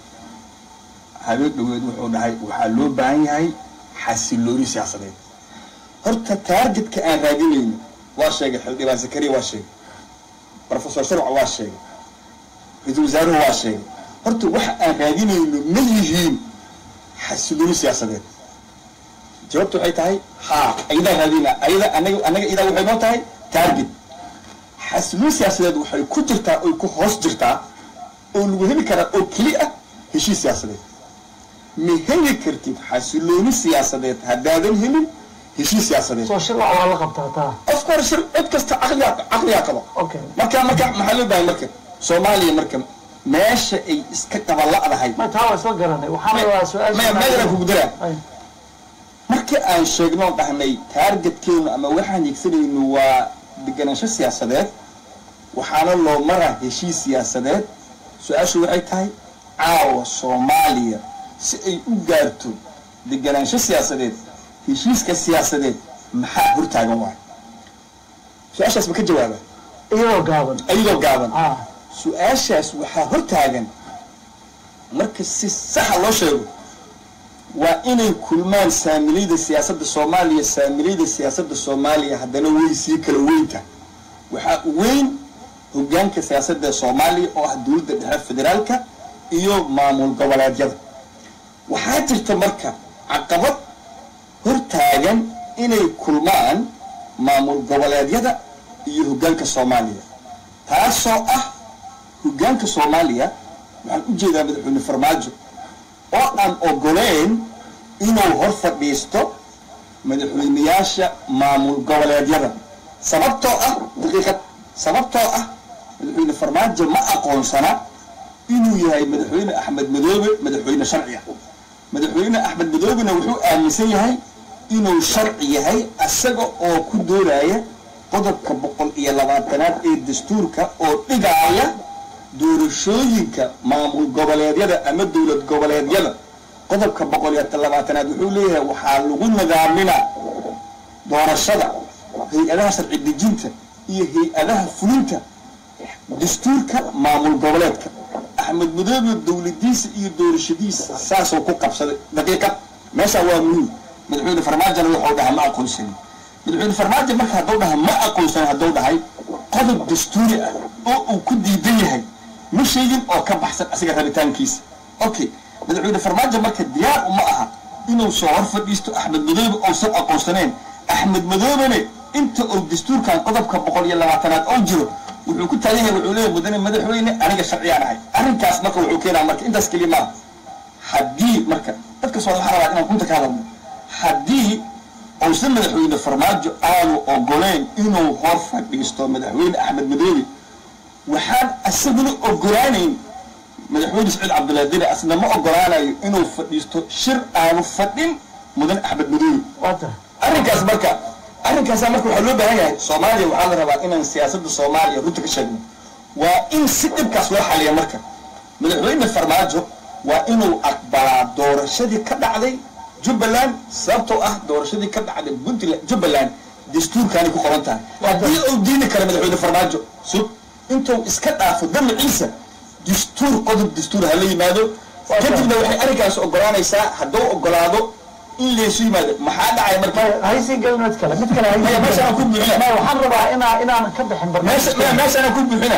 habeen dhaweed wuxuu dhahay waxaa loo baahan yahay xasilooni siyaasadeed horta taargetka aan raadinayno waa sheegay xildhibaan zakariya waa sheegay professor sharca waa sheegay ra-iisul wasaaruhu waa sheegay horta waxa aan raadinayno ma yihiin xasilooni siyaasadeed jawaabtu waxay tahay haa ayadaa raadina ayada anaga anaga idaa waxay noo tahay target xasilooni siyaasadeed waxay ku jirtaa oy ku hoos jirtaa oo lagu heli karaa oo keli ah heshiis siyaasadeed ma heli kartid xasilooni siyaasadeed haddaadan helin heshiis siyaasadeed soo shirwac waa la qabtaa taa of course shir cid kasta caqliga caqliga qabo okay marka marka maxaa loo baahay marka soomaaliya marka meesha ay iska dabala'dahay ma taa waa isla garanay waxaan rabaa su-aal ma meedana kugu daraa marka aan sheegno dhahnay targetkeenu ama waxaan higsanayno waa deganaansho siyaasadeed waxaana loo maraa heshiis siyaasadeed su-aashu waxay tahay caawa soomaaliya si ay u gaarto deganaansho siyaasadeed heshiiska siyaasadeed maxaa hortaagan waay su-aashaas ma ka jawaaba iyadoo gaaban iyadoo gaaban ah su-aashaas waxaa hortaagan marka si saxa loo sheego waa inay kulmaan saamiliyada siyaasadda soomaaliya saamiliyada siyaasadda soomaaliya haddana way sii kala weynta waxaa weyn hogaanka siyaasadda soomaaliya oo ah dowladda dhexe federaalka iyo maamul goboleedyada waxaa jirta marka caqabad hortaagan inay kulmaan maamul goboleedyada iyo hogaanka soomaaliya taasoo ah hogaanka soomaaliya waxaan u jeedaa madaxweyne farmaajo oo aan ogoleyn inuu hor fadhiisto madaxweyneyaasha maamul goboleedyada sababtoo ah daqiiqad sababtoo ah madaxweyne farmaajo ma aqoonsana inuu yahay madaxweyne axmed madoobe madaxweyne sharci ah madaxweyne axmed madoobena wuxuu aaminsan yahay inuu sharci yahay isaga oo ku dooraya qodobka boqol iyo labaatanaad ee dastuurka oo dhigaaya doorashooyinka maamul goboleedyada ama dowlad goboleedyada qodobka boqol iyo labaatanaad wuxuu leeyahay waxaa lagu nidaaminaa doorashada hay-adaha sharci dejinta iyo hay-adaha fulinta dastuurka maamul goboleedka axmed madoobe dowladiisa iyo doorashadiisa saasoo ku qabsaday daqiiqad meesha waa muhiim madaxweyne farmaajona wuxuu dhahay ma aqoonsanin madaxweyne farmaajo marka hadduu dhahay ma aqoonsanin hadduu dhahay qodob dastuuri ah oo uu ku diidan yahay ma sheegin oo ka baxsan asiga rabitaankiisa okay madaxweyne farmaajo marka diyaar uma aha inuu soo hor fadhiisto axmed madoobe uusan aqoonsaneen axmed madoobene inta uu dastuurkan qodobka boqol iyo labaatanaad oo jiro wuxuu ku taagan yahay wuxuu leeyahay mudane madaxweyne aniga sharciyaan ahay arrinkaas marka wuxuu keenaa marka intaas keliya maaha haddii marka dadka soo waxaa rabaa inaan kunta ka hadalno haddii uusan madaxweyne farmaajo aanu ogoleyn inuu hor fadhiisto madaxweyne axmed madoobe waxaan isaguna ogolaanayn madaxweyne saciid cabdullaahi deni asna ma ogolaanayo inuu fadhiisto shir aanu fadhin mudane axmed madoobe wata arrinkaas marka arrinkaasa marka waxaa loo baahan yahay soomaaliya waxaa la rabaa inaan siyaasadda soomaaliya runta ka sheegno waa in si dhibkaas loo xaliya marka madaxweyne farmaajo waa inuu aqbalaa doorashadii ka dhacday jubbaland sababtoo ah doorashadii ka dhacday puntland jubbaland dastuurkaanay ku qoran tahay haddii uu diini kara madaxweyne farmaajo sug intuu iska dhaafo damaciisa dastuur qodob dastuur hala yimaado kadibna waxay arrinkaas ogolaanaysaa hadduu ogolaado in laysu yimaado maxaa dhacay marka haysi galmad kale mid kale maya meeshaan ku buuxina ma waxaan rabaa inaa inaan ka bixin meesha maya meeshaan ku buuxina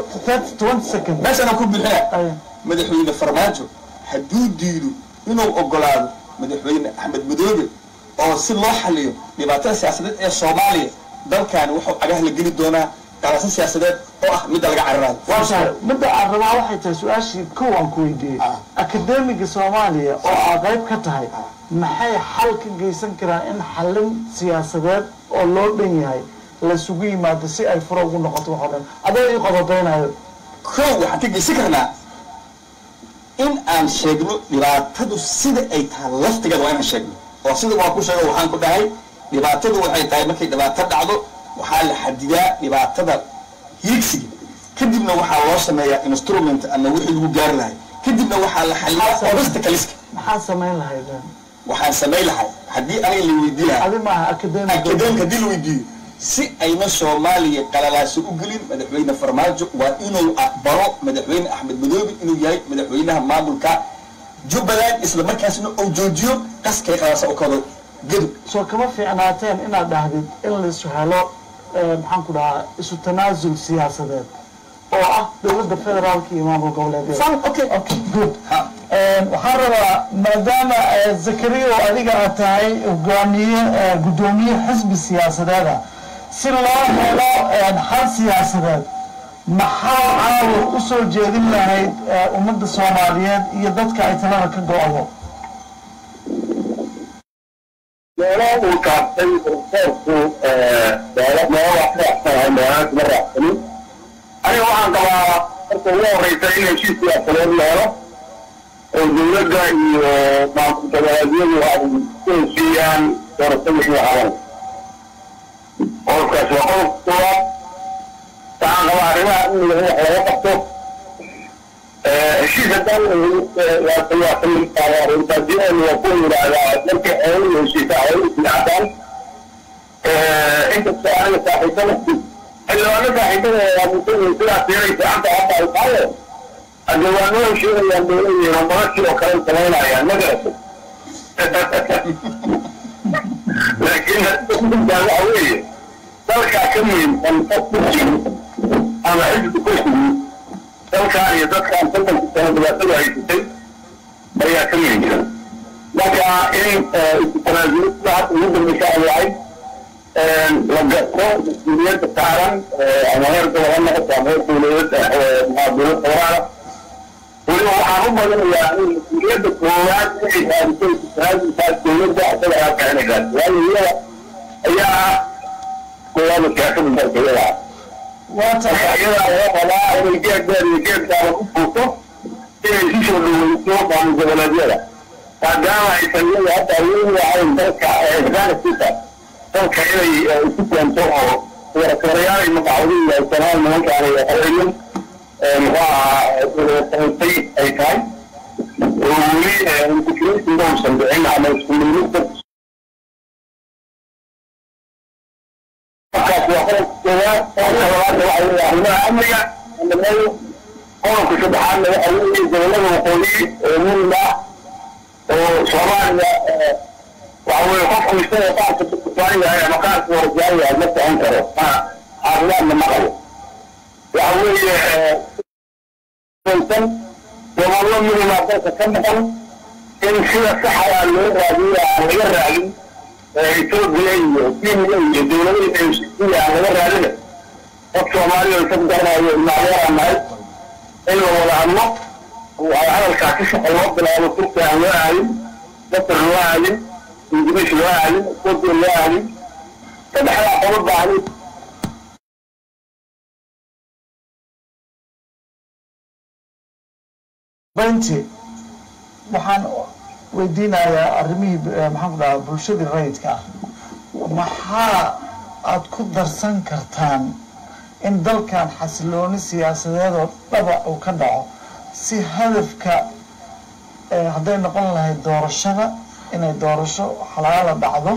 twenty seconds meeshaan ku buuxina madaxweyne farmaajo hadduu diido inuu ogolaado madaxweyne axmed madoobe oo si loo xaliyo dhibaatada siyaasadeed ee soomaaliya dalkaani wuxuu cagaha la geli doonaa qalalaaso siyaasadeed oo ah midda laga cararayo waa midda aan rabaa waxay tahay su-aashii kow aan ku weydiiyey akademiga soomaaliya oo aa qayb ka tahay maxay xal ka geysan karaan in xalin siyaasadeed oo loo dhan yahay lasugu yimaado si ay furo ugu noqoto waxoo dhan adoo ii qodobeynayo kow waxaan ka geysan karnaa in aan sheegno dhibaatadu sida ay tahay laftigeeda waa inaan sheegno oo sida waan ku sheego waxaan ku dhahay dhibaatadu waxay tahay markay dhibaato dhacdo waxaa la xadidaa dhibaatada hiigsiga kadibna waxaa loo sameeyaa instrument ama wixii lagu gaari lahay kadibna waxaa la xaliyaa obstacleska maxaa samayn lahayd waxaan samayn lahay haddii aniga la weydiin lahaa adi maaha academic academic haddii la weydiiyo si ayna soomaaliya qalalaaso u gelin madaxweyne farmaajo waa inuu aqbalo madaxweyne axmed madoobe inuu yahay madaxweynaha maamulka jubbaland isla markaasna uu joojiyo qaskay qalalaaso u kado gedo soo kama fiicnaateen inaad dhahdid in laisu helo maxaan ku dhahaa isu tanaasul siyaasadeed oo ah dowladda federaalka iyo maamul goboleedyada okay okay good waxaan rabaa maadaama zakariya oo adiga aad tahay hogaamiye guddoomiye xisbi siyaasadeeda si loo helo xal siyaasadeed maxaa caawa u soo jeedin lahayd ummadda soomaaliyeed iyo dadka ay talada ka go-do meelaha uu kaastay profesorku meelo meelo wax ka raacsan meelahaas ma raacsanin aniga waxaan qabaa marka ugu horeysa in heshiis siyaasadeed la helo oo dowladda iyo maamul goboleedyadu ay ku heshiiyaan doorashada iyo haban qodobkaas waa qodob koowaad waxaan qabaa arrimaha in wax laga qabto heshiis haddaan waa kamid taariikhdaadiin waa ku yidhaahdaa markii xooluhu heshiisa xooluhu fiicadaan inkastoo aniga saaxiibada xildhibaano saaxiibada aaminsan sidaas yeelay fiicanta hadda ay tahayo hadde waa noo heshiinayaan dowladii ramadashi oo kale samaynayaan ma garato laakiin haddaa waxa weeye dalkaa ka muhiimsan qof ku jiro ama xisbi ku sugi dalkaan iyo dadkaan soddonka sano dhibaatada haysatay ayaa ka muhiimsan marka in isu-tanaasulada hadda ugu dambaysa ay yahay la garto mas-uuliyadda saaran ama heer gobol ha noqoto ama heer dowladeed maxaa dowlad federaala weliba waxaan u badinayaa in mas-uuliyadda koowaad inay raadiso isu-tanaasulkaas dowladda asaga ayaa kacinaysaa waayo iyada ayaa ah koowaada siyaasada dalka iyada ah marka iyadaa laga rabaa inay geeddeer iyo geedkaaba ku fuuto inay si soo dhaweyso maamul goboleedyada maadaama aysan iyada hadda awoodi lahayn dalka afghanistan dalka inay isu keento oo warasarayaal ay magacoodu yahay nimankaan ay xoreeyin muxuu ahaa samaystay ay tahay oo weli integration uusan dhicin ama isku milmista markaas waa qodobka koowaad qodobka labaadna waxa weeye arrimaha amniga amnigeedu qodobka saddexaadna waxa weeye gobollada waqooyi oo muhim ah oo soomaaliya waxa weeye qofku isagoo qaarka tukutaan yahay ama qaarka warjaan yahay ma socon karo caafimaadna ma qabo waxa weeye san gobollo muhim ah dalka ka maqan in sida saxdaa loo raadiyo aan laga raadin etoobiya iyo kenya iyo dowladihii aysiya aan laga raadina dad soomaaliya isagu garanayo ilmacdeeraan nahay in la wada hadlo hadalkaa si shaqa loo bilaabo turki aan loo aadin masar loo aadin ingiriis loo aadin etoobiya loo aadin saddexdaa qodob baahan baynti waxaan weydiinayaa arrimihii maxaan ku dhahaa bulshadii rayidka ah maxaa aad ku darsan kartaan in dalkan xasilooni siyaasadeedoo dhaba uu ka dhaco si hadafka hadday noqon lahayd doorashada inay doorasho xalaala dhacdo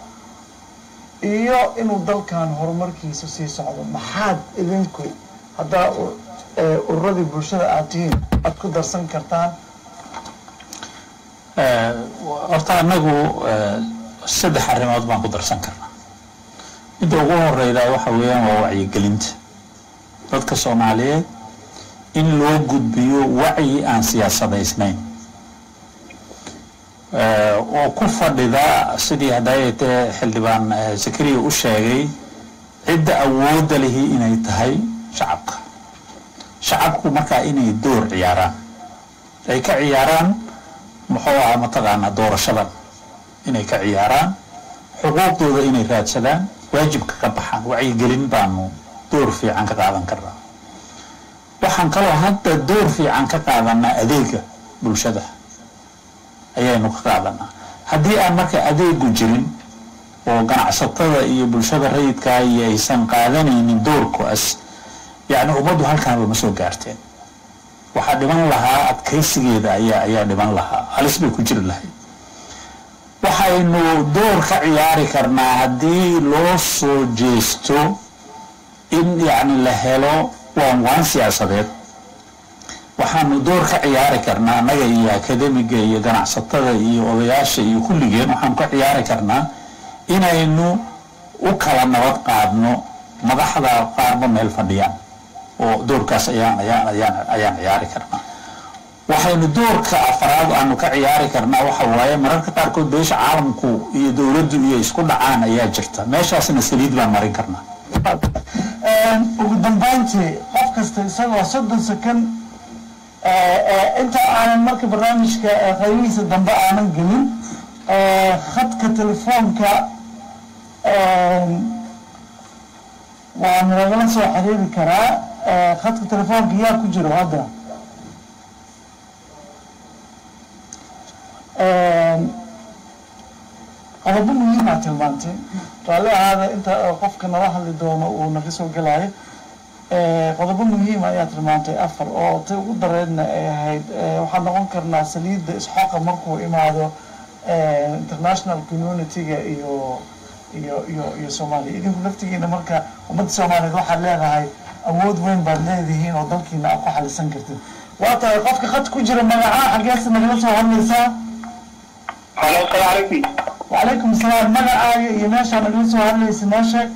iyo inuu dalkan horumarkiisa sii socdo maxaad idinku haddaa ururadii bulshada aad tihiin aad ku darsan kartaan horta anagu saddex arrimood baan ku darsan karnaa midda ugu horeyda waxa weeyaan waa wacyigelinta dadka soomaaliyeed in loo gudbiyo wacyi aan siyaasadaysnayn oo ku fadhida sidii hadayte xildhibaan Zakariya u sheegay cidda awood leeyahay inay tahay shacabka shacabku marka inay door ciyaaraan ay ka ciyaaraan muxuu ahaa mataqaana doorashada inay ka ciyaaraan xuquuqdooda inay raadsadaan waajibka ka baxaan wacyi gelin baanu door fiican ka qaadan karnaa waxaan kaloo hadda door fiican ka qaadanaa adeega bulshada ayaynu ka qaadanaa haddii aan marka adeegu jirin oo ganacsatada iyo bulshada rayidka ay aysan qaadanaynin doorkaas yani ummaddu halkaan ma soo gaarteen waxa dhiman lahaa adkaysigeeda ayaa ayaa dhiman lahaa halis bay ku jiri lahayd waxaynu door ka ciyaari karnaa haddii loo soo jeesto in yani la helo waan waan siyaasadeed waxaanu door ka ciyaari karnaa anaga iyo akademiga iyo ganacsatada iyo odayaasha iyo kulligeen waxaanu ka ciyaari karnaa inaynu u kala nabad qaadno madaxda qaarba meel fadhiyaan oo doorkaas ayaan ayaan ayaan ayaan ciyaari karnaa waxaynu doorka afraad aanu ka ciyaari karnaa waxa waaye mararka qaarkood beesha caalamku iyo dowladdu iyo isku dhacaan ayaa jirta meeshaasna saliid baan marin karnaa ugu dambeyntii qof kasta isagoo soddon second inta aanan marka barnaamijka qaybihiisa dambe aanan gelin khadka telefoonka waa nagala soo xiriiri karaa khadka telefoonka yaa ku jiro hadda qodobo muhiim aa tilmaantay raalli ahaada inta qofka nala hadli doono uu naga soo gelayo qodobo muhiim ayaa tilmaantay afar oo tay ugu dareedna ay ahayd waxaan noqon karnaa saliidda isxooqa markuu imaado international community-ga iyo iyo iyo iyo Soomaaliya idinku laftigiina marka ummadda Soomaaliyeed waxaad leedahay awood weyn baad leedihiin oo dalkiina aad ku xalisan kartid waa tahay qofka khad ku jira magaca xageesa nagala soo hadlaysaa halo salaam alaykum وعليكم السلام magacaaga iyo meesha nagala soo hadlaysa noo sheeg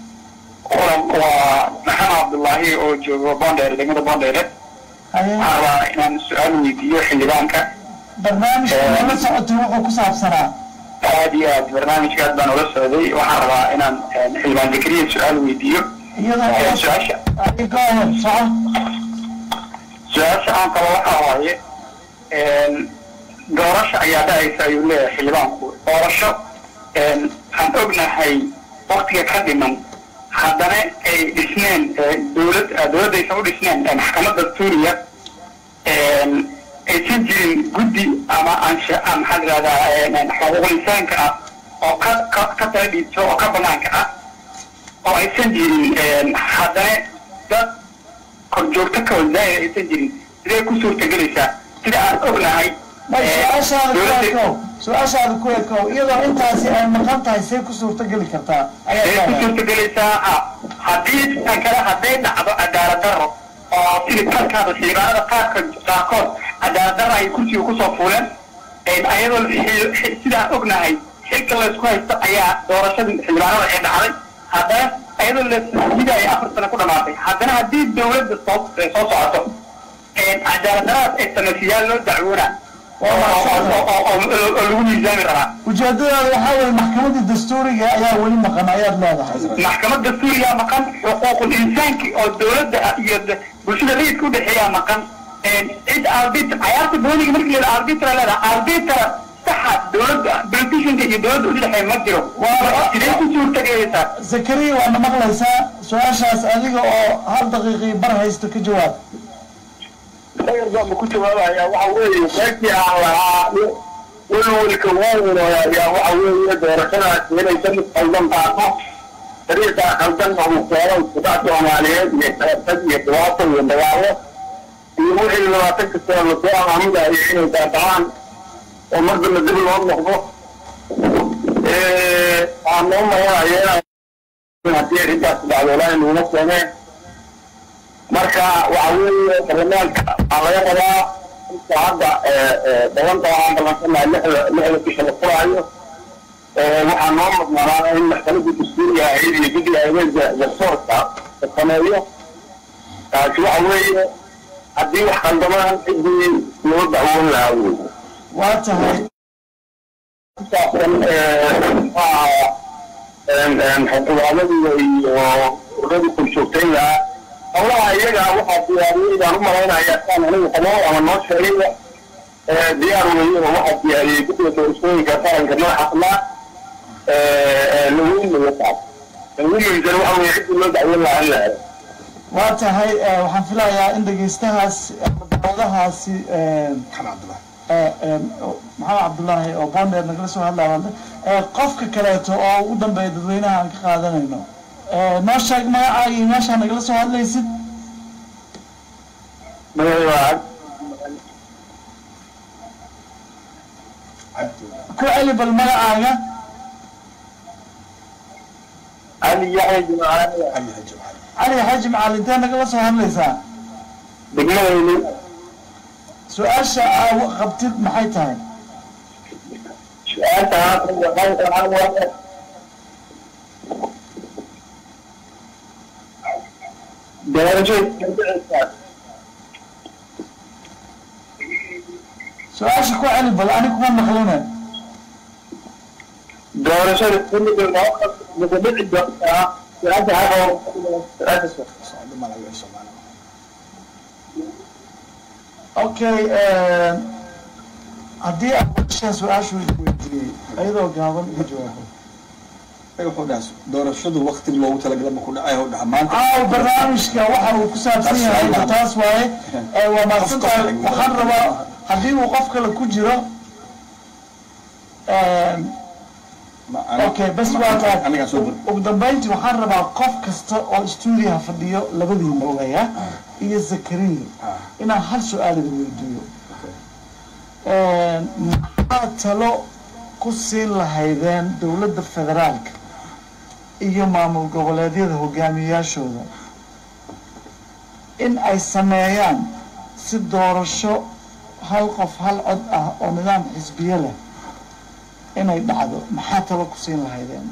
waa maxamed cabdullaahi oo joogo Boondheer degmada Boondheer waxaa inaan su-aal weydiiyo xildhibaanka barnaamijka nala socotay wuxuu ku saabsanaa aad iyo aad barnaamijka aad baan ula socday waxaan rabaa inaan xildhibaan Zakariya su-aal weydiiyo iyadoo su-aasha soco su-aasha aan qabo waxaa waaye doorasho ayaa dhacaysa ayuu leeyahay xildhibaanku doorasho aan ognahay waktiga ka dhiman haddana ay dhisneen dowlad dowladda aysan u dhisneen maxkamadda suuriya aysan jirin guddi ama ansha maxaa tirahdaa xuquuqul insaanka ah oo ka ka ka tala dhiibto oo ka banaanka ah oo aysan jirin haddana dad korjoogto ka wasaaya aysan jirin sidee ku suurtagelaysaa sida aan ognahay su-aashaada ku ekow iyadoo intaasi ay maqan tahay see ku suurtageli kartaa see ku suurtagelaysaa haddii tan kale hadday dhacdo cadaalad darro oo sida kalkaada xildhibaanada qaarka qaarkood cadaalad darro ay kursiga kusoo fuuleen ayadoo sidaan ognahay xilka laysku haysto ayaa doorashadii xildhibaanada ee dhacday haddana ayadoo lasida ay afar sano ku dhamaatay haddana haddii dowladda soo soo socoto cadaalad darradaas ay samaysiyaal loo dacwoona lagu miisaami rabaa ujeedadaada waxaa weeye maxkamadda dastuuriga ayaa weli maqan ayaad leedahay maxkamad dastuurigaa maqan xuquuqul insaanki oo dowladda iyo bulshada rayidka u dhexeeyaa maqan cid arbit cayaarta booliga markii la yidhaha arbitra leedahay arbitra saxa dowladda politicianka iyo dowladda u dhexeeya ma jiro sidee ku suurtagelaysaa Zakariya waana maqlaysaa su-aashaas adiga oo hal daqiiqii bar haysto ka jawaab ma ku jawaabaya waxa weeye meeshii aan lahaa welwelka waaweyn ayaa waxa weeye doorashadaas inaysan mid qaldan qaato dariiqa qaldan oo keeno iskudac Soomaaliyeed iyo xeertad iyo dhibaato iyo dagaalo iyo wixii labaatan kastoo lasoo amaamudayo inay daadacaan oo markana dib loo noqdo waxaan noo mayanaya haddii arrintaas dhacdoolaan inuguma keeneen marka waxa weeye barlamaanka waxaa laga rabaa inta hadda dabanta waxaan ballansanahay lixda lixda bisha la furaayo waxaa noo mudnanaa in maxkamadda dastuuriga ahayd iyo guddiga adeega garsoorka la sameeyo taasi waxa weeye haddii wax qaldamaan ciddii loo dacwoon lahaa wey waa tahay xukuumadii iyo ururada kulshoogtayda howlaha iyaga waxaa diyaariyey baan u malaynayaa saan anigu qabo ama noo sheegay diyaar weeye oo waxaa diyaariyey guddiga doorashooyinka qaranka madaxa lagu leeyahay lagu leeyahay waxa weeye cidii loo dacweyn lahaa in la helo waa tahay waxaan filayaa in dhegeystahaas dawladahaasi maxamed cabdullaahi maxamed cabdullaahi oo bonder nagala soo hadlaya qofka kaleeto oo ugu dambeeya dadweynaha aan ka qaadanayno noo sheeg magacaaga iyo meeshaa nagala soo hadlaysid ku celi bal magacaaga علي يحيى جمعاني علي هجم علي حاجم علي انت nagala soo hadlaysaa degmadayni su-aasha aa qabtid maxay tahay su-aasha waxaan su-aasha ku celi bal ani kuma maqlina doorashada kulliga laga dhici doontaa su-aasha hada okay haddii aad weshaa su-aashu weydiiyey ayadoo gaaban uga jawaabo wuxuu dhaas doorashadu waqti loogu talagalay ma ku dhacay oo dhamaanta aa barnaamijka waxa uu ku saabsan yahay taas waaye waa maadsantahay waxaan rabaa haddii uu qof kale ku jiro okay bas waa tahay ugu dambeyntii waxaan rabaa qof kasta oo stuudiyaha fadhiyo labadiina ogaya iyo zakariya inaan hal su-aal idin weydiiyo maxaa talo ku siin lahaydeen dowladda federaalka iyo maamul goboleedyada hogaamiyayaashooda in ay sameeyaan si doorasho hal qof hal cod ah oo nidaam xisbiye leh inay dhacdo maxaa talo ku siin lahaydeen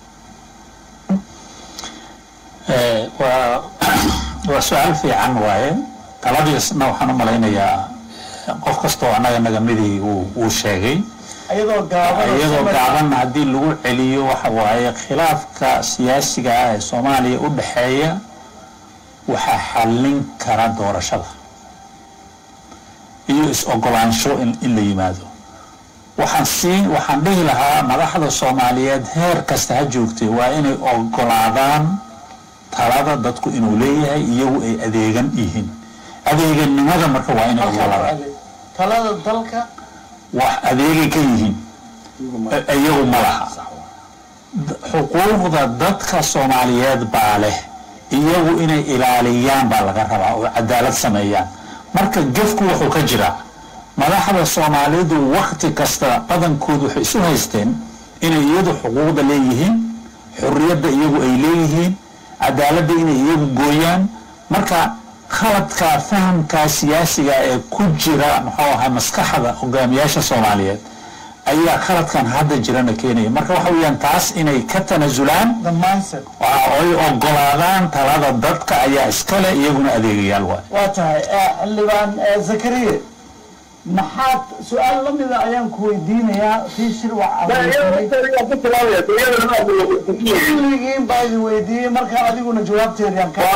waa waa su-aal fiican waaye taladiisna waxaan u malaynayaa qof kastoo annaga naga midii uu sheegay iyadoo gaaban iyadoo gaaban haddii lagu celiyo waxa waaye khilaafka siyaasiga ah ee soomaaliya u dhexeeya waxaa xallin kara doorashada iyo is-ogolaansho in in la yimaado waxaan siin waxaan dhihi lahaa madaxda soomaaliyeed heer kasta ha joogtay waa inay ogolaadaan talada dadku inuu leeyahay iyagu ay adeegan yihiin adeegannimada marka waa inay ogolaadaan talada dalka wax adeegay ka yihiin iyagu ma laha xuquuqda dadka soomaaliyeed baa leh iyagu inay ilaaliyaan baa laga rabaa oo cadaalad sameeyaan marka gefku wuxuu ka jiraa madaxda soomaalidu wakti kasta badankoodu waxay isu haysteen inay iyadu xuquuqda leeyihiin xurriyadda iyagu ay leeyihiin cadaaladda inay iyagu gooyaan marka khaladka fahamka siyaasiga ee ku jira muxuu ahaa maskaxda hogaamiyaasha soomaaliyeed ayaa khaladkan hadda jirana keenaya marka waxa weeyaan taas inay ka tanasulaan ay ogolaadaan talada dadka ayaa iskale iyaguna adeegayaal waay waa tahay xildhibaan zakariye maxaad su-aal lamida ayaan ku weydiinayaa tii shirwac kulligiin baa idin weydiiyey marka adiguna jawaabteedaan ka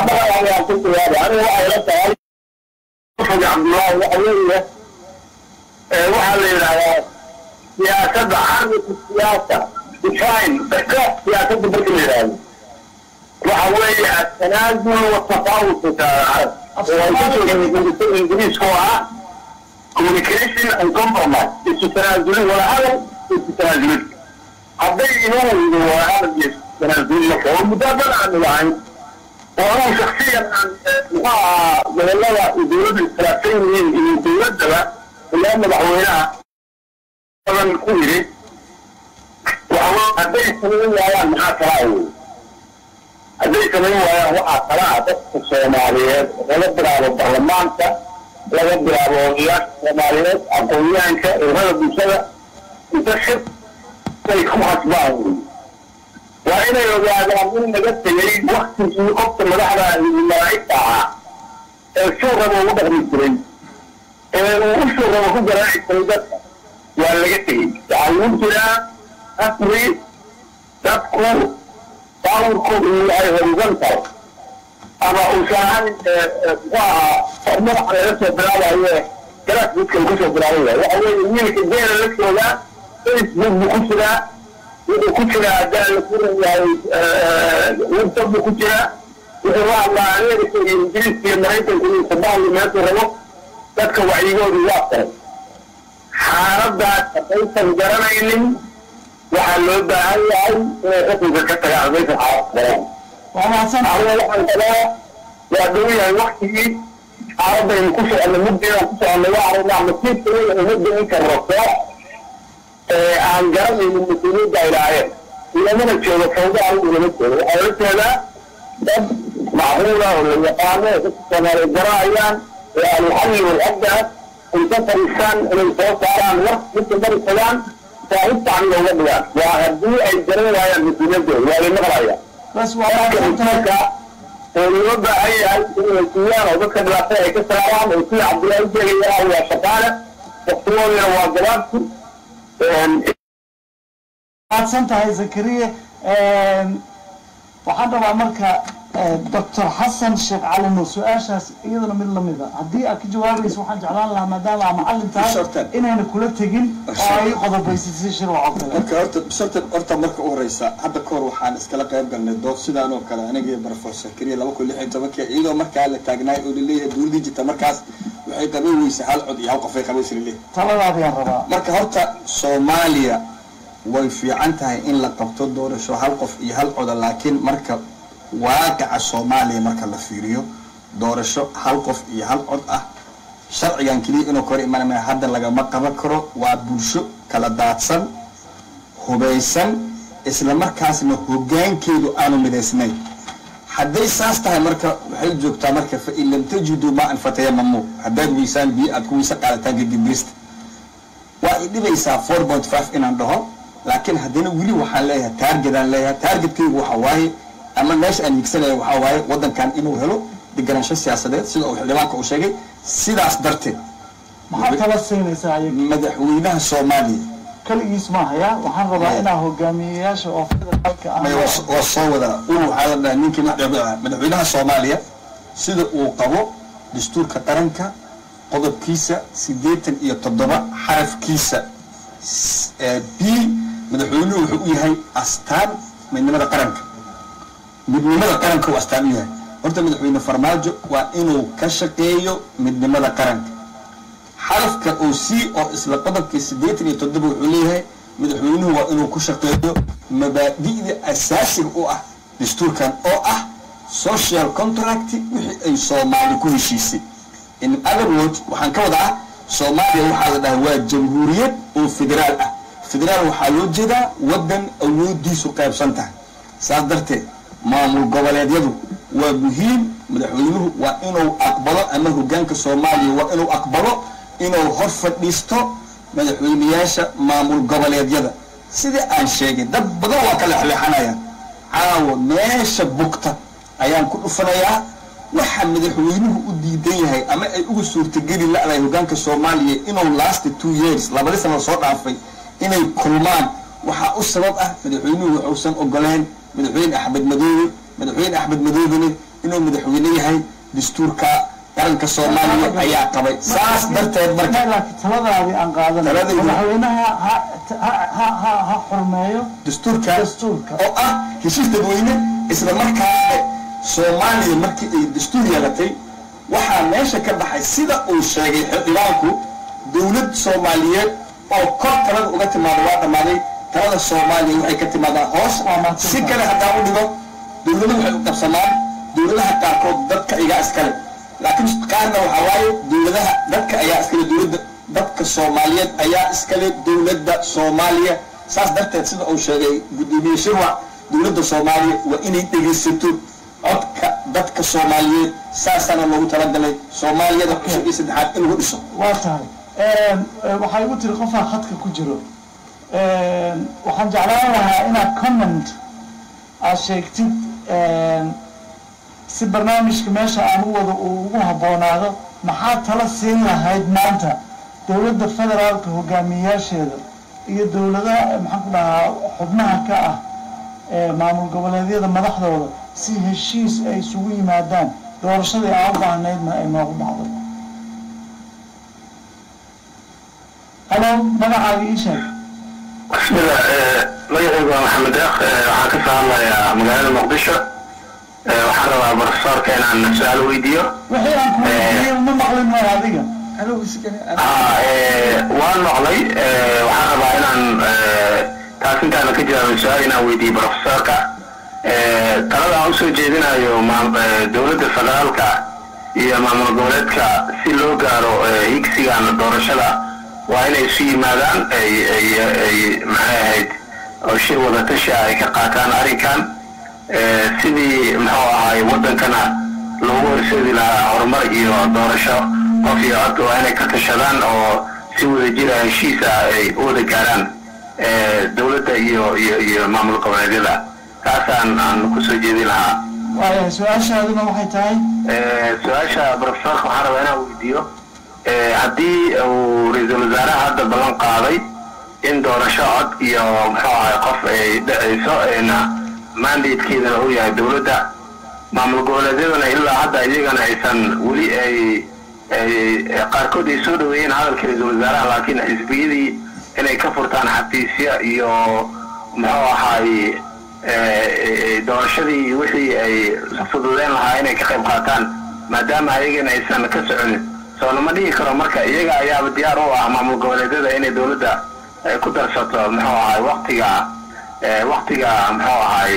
waxaa la yidhahdaa siyaasadda carabka siyaasa define dadka siyaasadda marka la yidhahdo waxa weeye atanaazul watafawut carab oo ingiriiska oo ah communication and compromise isu tanaazulin wala hadal isu tanaazulin hadday inoo weydo wala hadal iyo isu tanaazulin marka oo mudaaban aanu lahayn oo anuu shaksiyan aan muxuu ahaa gobolada iyo dowladda iskhilaafsan yihiin iyo dowladdaba ilaa madaxweynaha badan ku yidhi waxa hadday samayn waayaan maxaa kalaa wey hadday samayn waayaan waxaa kalaa dadka soomaaliyeed laga bilaabo baarlamaanka laga bilaabo odayaasha soomaaliyeed aqoonyahanka ururada bulshada inta shir ay ku hasbaan wey waa inay ogaadaan in laga tegay waktigii qofka madaxda malaa'igta ahaa ee suu raba ugu dhaqmi jiray ee uu u suu raba ku garaaci jiray dadka ولا جتي تعلمتنا أسري تذكر تعوركم أي هوريزونتال أما أوشان فأمر على نفسه بلاوة هي ثلاث بيتك الكشف بلاوية وهو يمينك الدين نفسه لا فيسبوك بكشنا بكشنا أداء لكل يعني ويبتب بكشنا وإرواح الله عليه الإنجليز في المريض اللي صباح اللي ما يترمه تذكر وعيقه بالواقع حاربها تقيت مجرمين وحلوا بها هاي ويقفوا بكتة على بيت الحارب وما سمع على واحد ثلاثة وأدوية وقتي عرض ينكسر أن المدة ينكسر أن يعرض عن مكتب المدة كالرصاء عن جرمي من المسلمين دا إلى عيال إلى من الشيء وفوضى عن المدة وحاولت هذا معقولة والإقامة وقصة الجرائيان الحل والأبدأ انتصر الإنسان إلى التوسع عن وقت مثل ذلك الكلام فهمت عن الوضع وهدي أي جرائية هي المسلمين دول يعني المغرية بس وما والوضع هي السيارة وذكر الأخير كسر عام وفي عبد الله الجري يراوي الشفالة وقتوه للواجبات أحسنتها زكريا waxaan rabaa marka doctor xasan sheekh cali nuur su-aashaas iyadana mid lamid ah haddii aad ka jawaabayso waxaan jeclaan lahaa maadaama aa macallin tahay inayna kula tegin oo ay qodobaysisay shir oo kale marka horta bisarta horta marka u horeysa hadda ka hor waxaan iskala qayb galnay dood sidaan oo kale aniga iyo professor kariya laba kun iyo lix iyo tobankii iyadoo markaa la taagnaay oo laleeyahay dowladda jirta markaas waxay qabay weysa hal cod iyo hal qof ay qabaysa laleeyahay taladaada ayaan rabaa marka horta Soomaaliya way fiican tahay in la qabto doorasho hal qof iyo hal cod laakiin marka waaqica Soomaaliya marka la fiiriyo doorasho hal qof iyo hal cod ah sharcigan kaliya inuu kor imaanay hadda laga ma qaban karo waa bulsho kala daadsan hubaysan isla markaasna hoggaankeedu aanu midaysnayn hadday saas tahay marka waxay joogtaa marka fa in lam tajidu ma an fatayamamu haddaad miisaan bi aad ku wiisa qaadataan gidibist waa idhibaysaa four point five inaan dhaho laakiin haddana wili waxaan leeyahay target aan leeyahay targetkaygu waxa waaye ama meesha aan higsanayo waxa waaye waddankan inuu helo deganaansho siyaasadeed sida uu xildhibaanka uu sheegay sidaas darteed maxaa kala siinaysaa madaxweynaha Soomaaliya kaligiis ma haya waxaan rabaa inaa hogaamiyeyaasha oo federaalka ah waa soo wada uu waxa la ninkii madaxweynaha Soomaaliya sida uu qabo dastuurka qaranka qodobkiisa sideetan iyo toddoba xarafkiisa b madaxweynuhu wuxuu u yahay astaan midnimada qaranka midnimada qaranka waa astaan u yahay horta madaxweyne Farmaajo waa inuu ka shaqeeyo midnimada qaranka xarafka oo c oo isla qodobka sideetan iyo toddoba wuxuu leeyahay madaxweynuhu waa inuu ku shaqeeyo mabaadi'da asaasiga u ah dastuurkan oo ah social contract wixii ay Soomaali ku heshiisay in other words waxaan ka wadaa Soomaaliya waxa la dhahaa waa jamhuuriyad oo federaal ah federaal waxa loo jeedaa wadan awoodiisu qaybsan tahay saas darteed maamul goboleedyadu waa muhiim madaxweynuhu waa inuu aqbalo ama hoggaanka Soomaaliya waa inuu aqbalo inuu hor fadhiisto madaxweynayaasha maamul goboleedyada sida aan sheegay dad badan waa kala xilxanayaan caawa meesha bugta ayaan ku dhufanayaa waxa madaxweynuhu u diidan yahay ama ay ugu suurtageli la'day hoggaanka Soomaaliya inuu last two years labada sano soo dhaafay inay kulmaan waxa u sabab ah madaxweynuhu wuxuusan ogoleen madaxweyne Axmed Madoobe madaxweyne Axmed Madoobe inuu madaxweyne yahay dastuurka qaranka Soomaaliya ayaa qabay saas darteed marka taladaadi aan qaadanay madaxweynaha ha ha ha xurmeeyo dastuurka dastuurka oo ah heshiis dadweyne isla markaasna Soomaaliya markii ay dastuur yeelatay waxa meesha ka baxay sida uu sheegay xildhibaanku dawlad Soomaaliyeed oo kor talada uga timaado waa dhamaaday talada Soomaaliya waxay ka timaadaa hoos si kale hadaa u dhigo dawladdu waxay u qabsanaan dawladaha qaarkood dadka iga iskale laakiin qaarna waxa waaye dawladaha dadka ayaa iskale dawladda dadka Soomaaliyeed ayaa iskale dawladda Soomaaliya saas darteed sida uu sheegay gudoomiye shirwac dawladda Soomaaliya waa inay dhageysato codka dadka Soomaaliyeed saasana loogu talagalay Soomaaliyada cusub iyo saddexaad in lagu dhiso waa tahay ee waxa igu tiri qof khadka ku jiro ee waxaan jeclaan lahaa inaad comment aad sheegtid ee si barnaamijka meesha aan u wado uu ugu haboonaado maxaa tala siin lahayd maanta dowladda federaalka hogaamiyayaasheeda iyo dowladaha maxaan ku dhahaa xubnaha ka ah ee maamul goboleedyada madaxdooda si heshiis ay isugu yimaadaan doorashadii aan u baahnaydna ay noogu dhacdo. halo magacaaga ii sheeg. bismillah magacaygu waa maxamed deeq waxaan ka soo hadlayaa magaalada muqdisho waxaan rabaa profesorka inaan su-aal weydiiyo. wixii aan ku weydiiyey ma maqlin maayo adiga. waan maqlay waxaan rabaa inaan taas intaana ka jawaabin su-aal inaan weydiiyo profesorka. talada aan usoo jeedinayo dowladda federaalka iyo maamul goboleedka si loo gaaro higsigan doorashada waa inay isu yimaadaan ay ay ay maxay ahayd oo shir wadatashi ay ka qaataan arrinkan sidii muxuu ahaay waddankana loogu horseedi lahaa horumar iyo doorasho qof iyo cod waa inay ka tashadaan oo si wada jira heshiisa ay u wada gaaraan dowladda iyo iyo iyo maamul goboleedyada taasaan aan kusoo jeedi lahaa. waaya su-aashaaduna waxay tahay. su-aasha profesorka waxaan rabaa inaan weydiiyo haddii uu ra-iisul wasaaraha hadda ballan qaaday in doorasho cod iyo muxuu ahay qof ay dhacayso na mandatekeedana uu yahay dowladda maamul goboleedyadana ilaa hadda iyagana aysan weli ay ay qaarkood ay soo dhaweeyeen hadalka ra-iisul wasaaraha laakiin xisbiyadii inay ka furtaan xafiisya iyo muxuu ahay doorashadii wixii ay fududeen lahaa inay ka qayb qaataan maadaama ayagana aysan ka soconin soo lama dhihi karo marka iyaga ayaaba diyaar u ah maamul goboleedyada inay dowladda ku darsato muxuu ahay waqtiga waqtiga muxuu ahay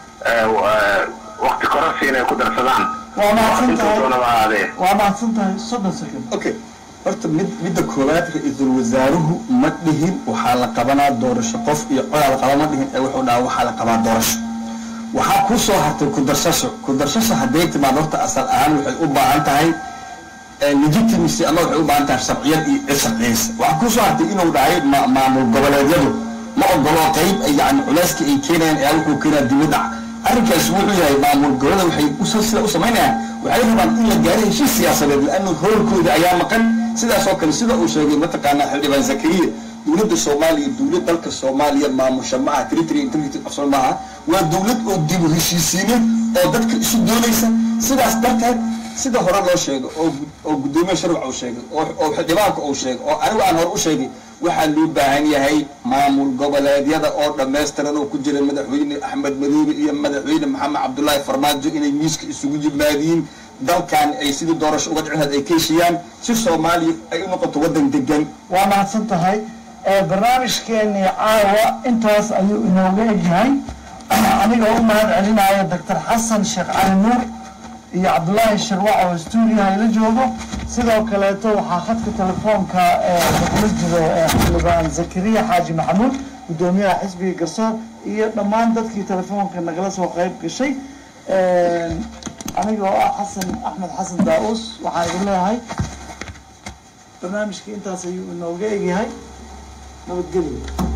waqti kororsi inay ku darsadaan. waa mahadsan tahay waa mahadsan tahay soddon second. okay horta mid midda koowaad ra-iisul wasaaruhu ma dhihin waxaa la qabanaa doorasho qof iyo codaa la qaba ma dhihin ee wuxuu dhaha waxaa la qabaa doorasho. waxaa ku soo hartay ku darsasho ku darsasho hadday timaad horta asal ahaan waxay u baahan tahay legitimacy ama waxay u baahan tahay sharciyad iyo cid sharciyeysa. waxaa ku soo hartay inuu dhahay maamul goboleedyadu ma ogolo qayb yani culeyska ay keenayaan ayaa wuxuu keenaa dibadhac. arrinkaas wuxuu yahay maamul gobolada waxay sida u samaynayaan waxay rabaan in la gaaro heshiis siyaasadeed laannu howlkooda ayaa maqan. sidaas oo kale sida uu sheegay mataqaanaa xildhibaan zakariya dowladda soomaaliya dowlad dalka soomaaliya maamusha ma aha territory integrity afsal maaha waa dowlad oo dib u heshiisiineed oo dadka isu doonaysa. sidaas darteed sida hore loo sheegay oo oo guddoomiye sharwac uu sheegay oo xildhibaanka uu sheegay oo anigu aan hore u sheegay waxaa loo baahan yahay maamul goboleedyada oo dhammaystiran oo ku jira madaxweyne axmed madoobe iyo madaxweyne maxamed cabdullaahi farmaajo inay miiska isugu yimaadiin dalkan ay sidii doorasho uga dhicin ay ka heshiiyaan si soomaaliya ay u noqoto waddan degan. waa mahadsan tahay barnaamijkeeni caawa intaas ayuu inooga egyahay. anigoo u mahad celinaya doctor xasan sheekh cali nuur iyo cabdullaahi sharwac oo stuudiyaha ila joogo. sidoo kaleeto waxaa khadka telefoonka lagula jiro xildhibaan zakariya xaaji maxamuud guddoomiyaha xisbiga garsoor iyo dhammaan dadkii telefoonka nagala soo qayb gashay. aniga oo ah xasan axmed xasan daa-uus waxaan idin leeyahay barnaamijkii intaas ayuu inooga egyahay. nabadgelyo.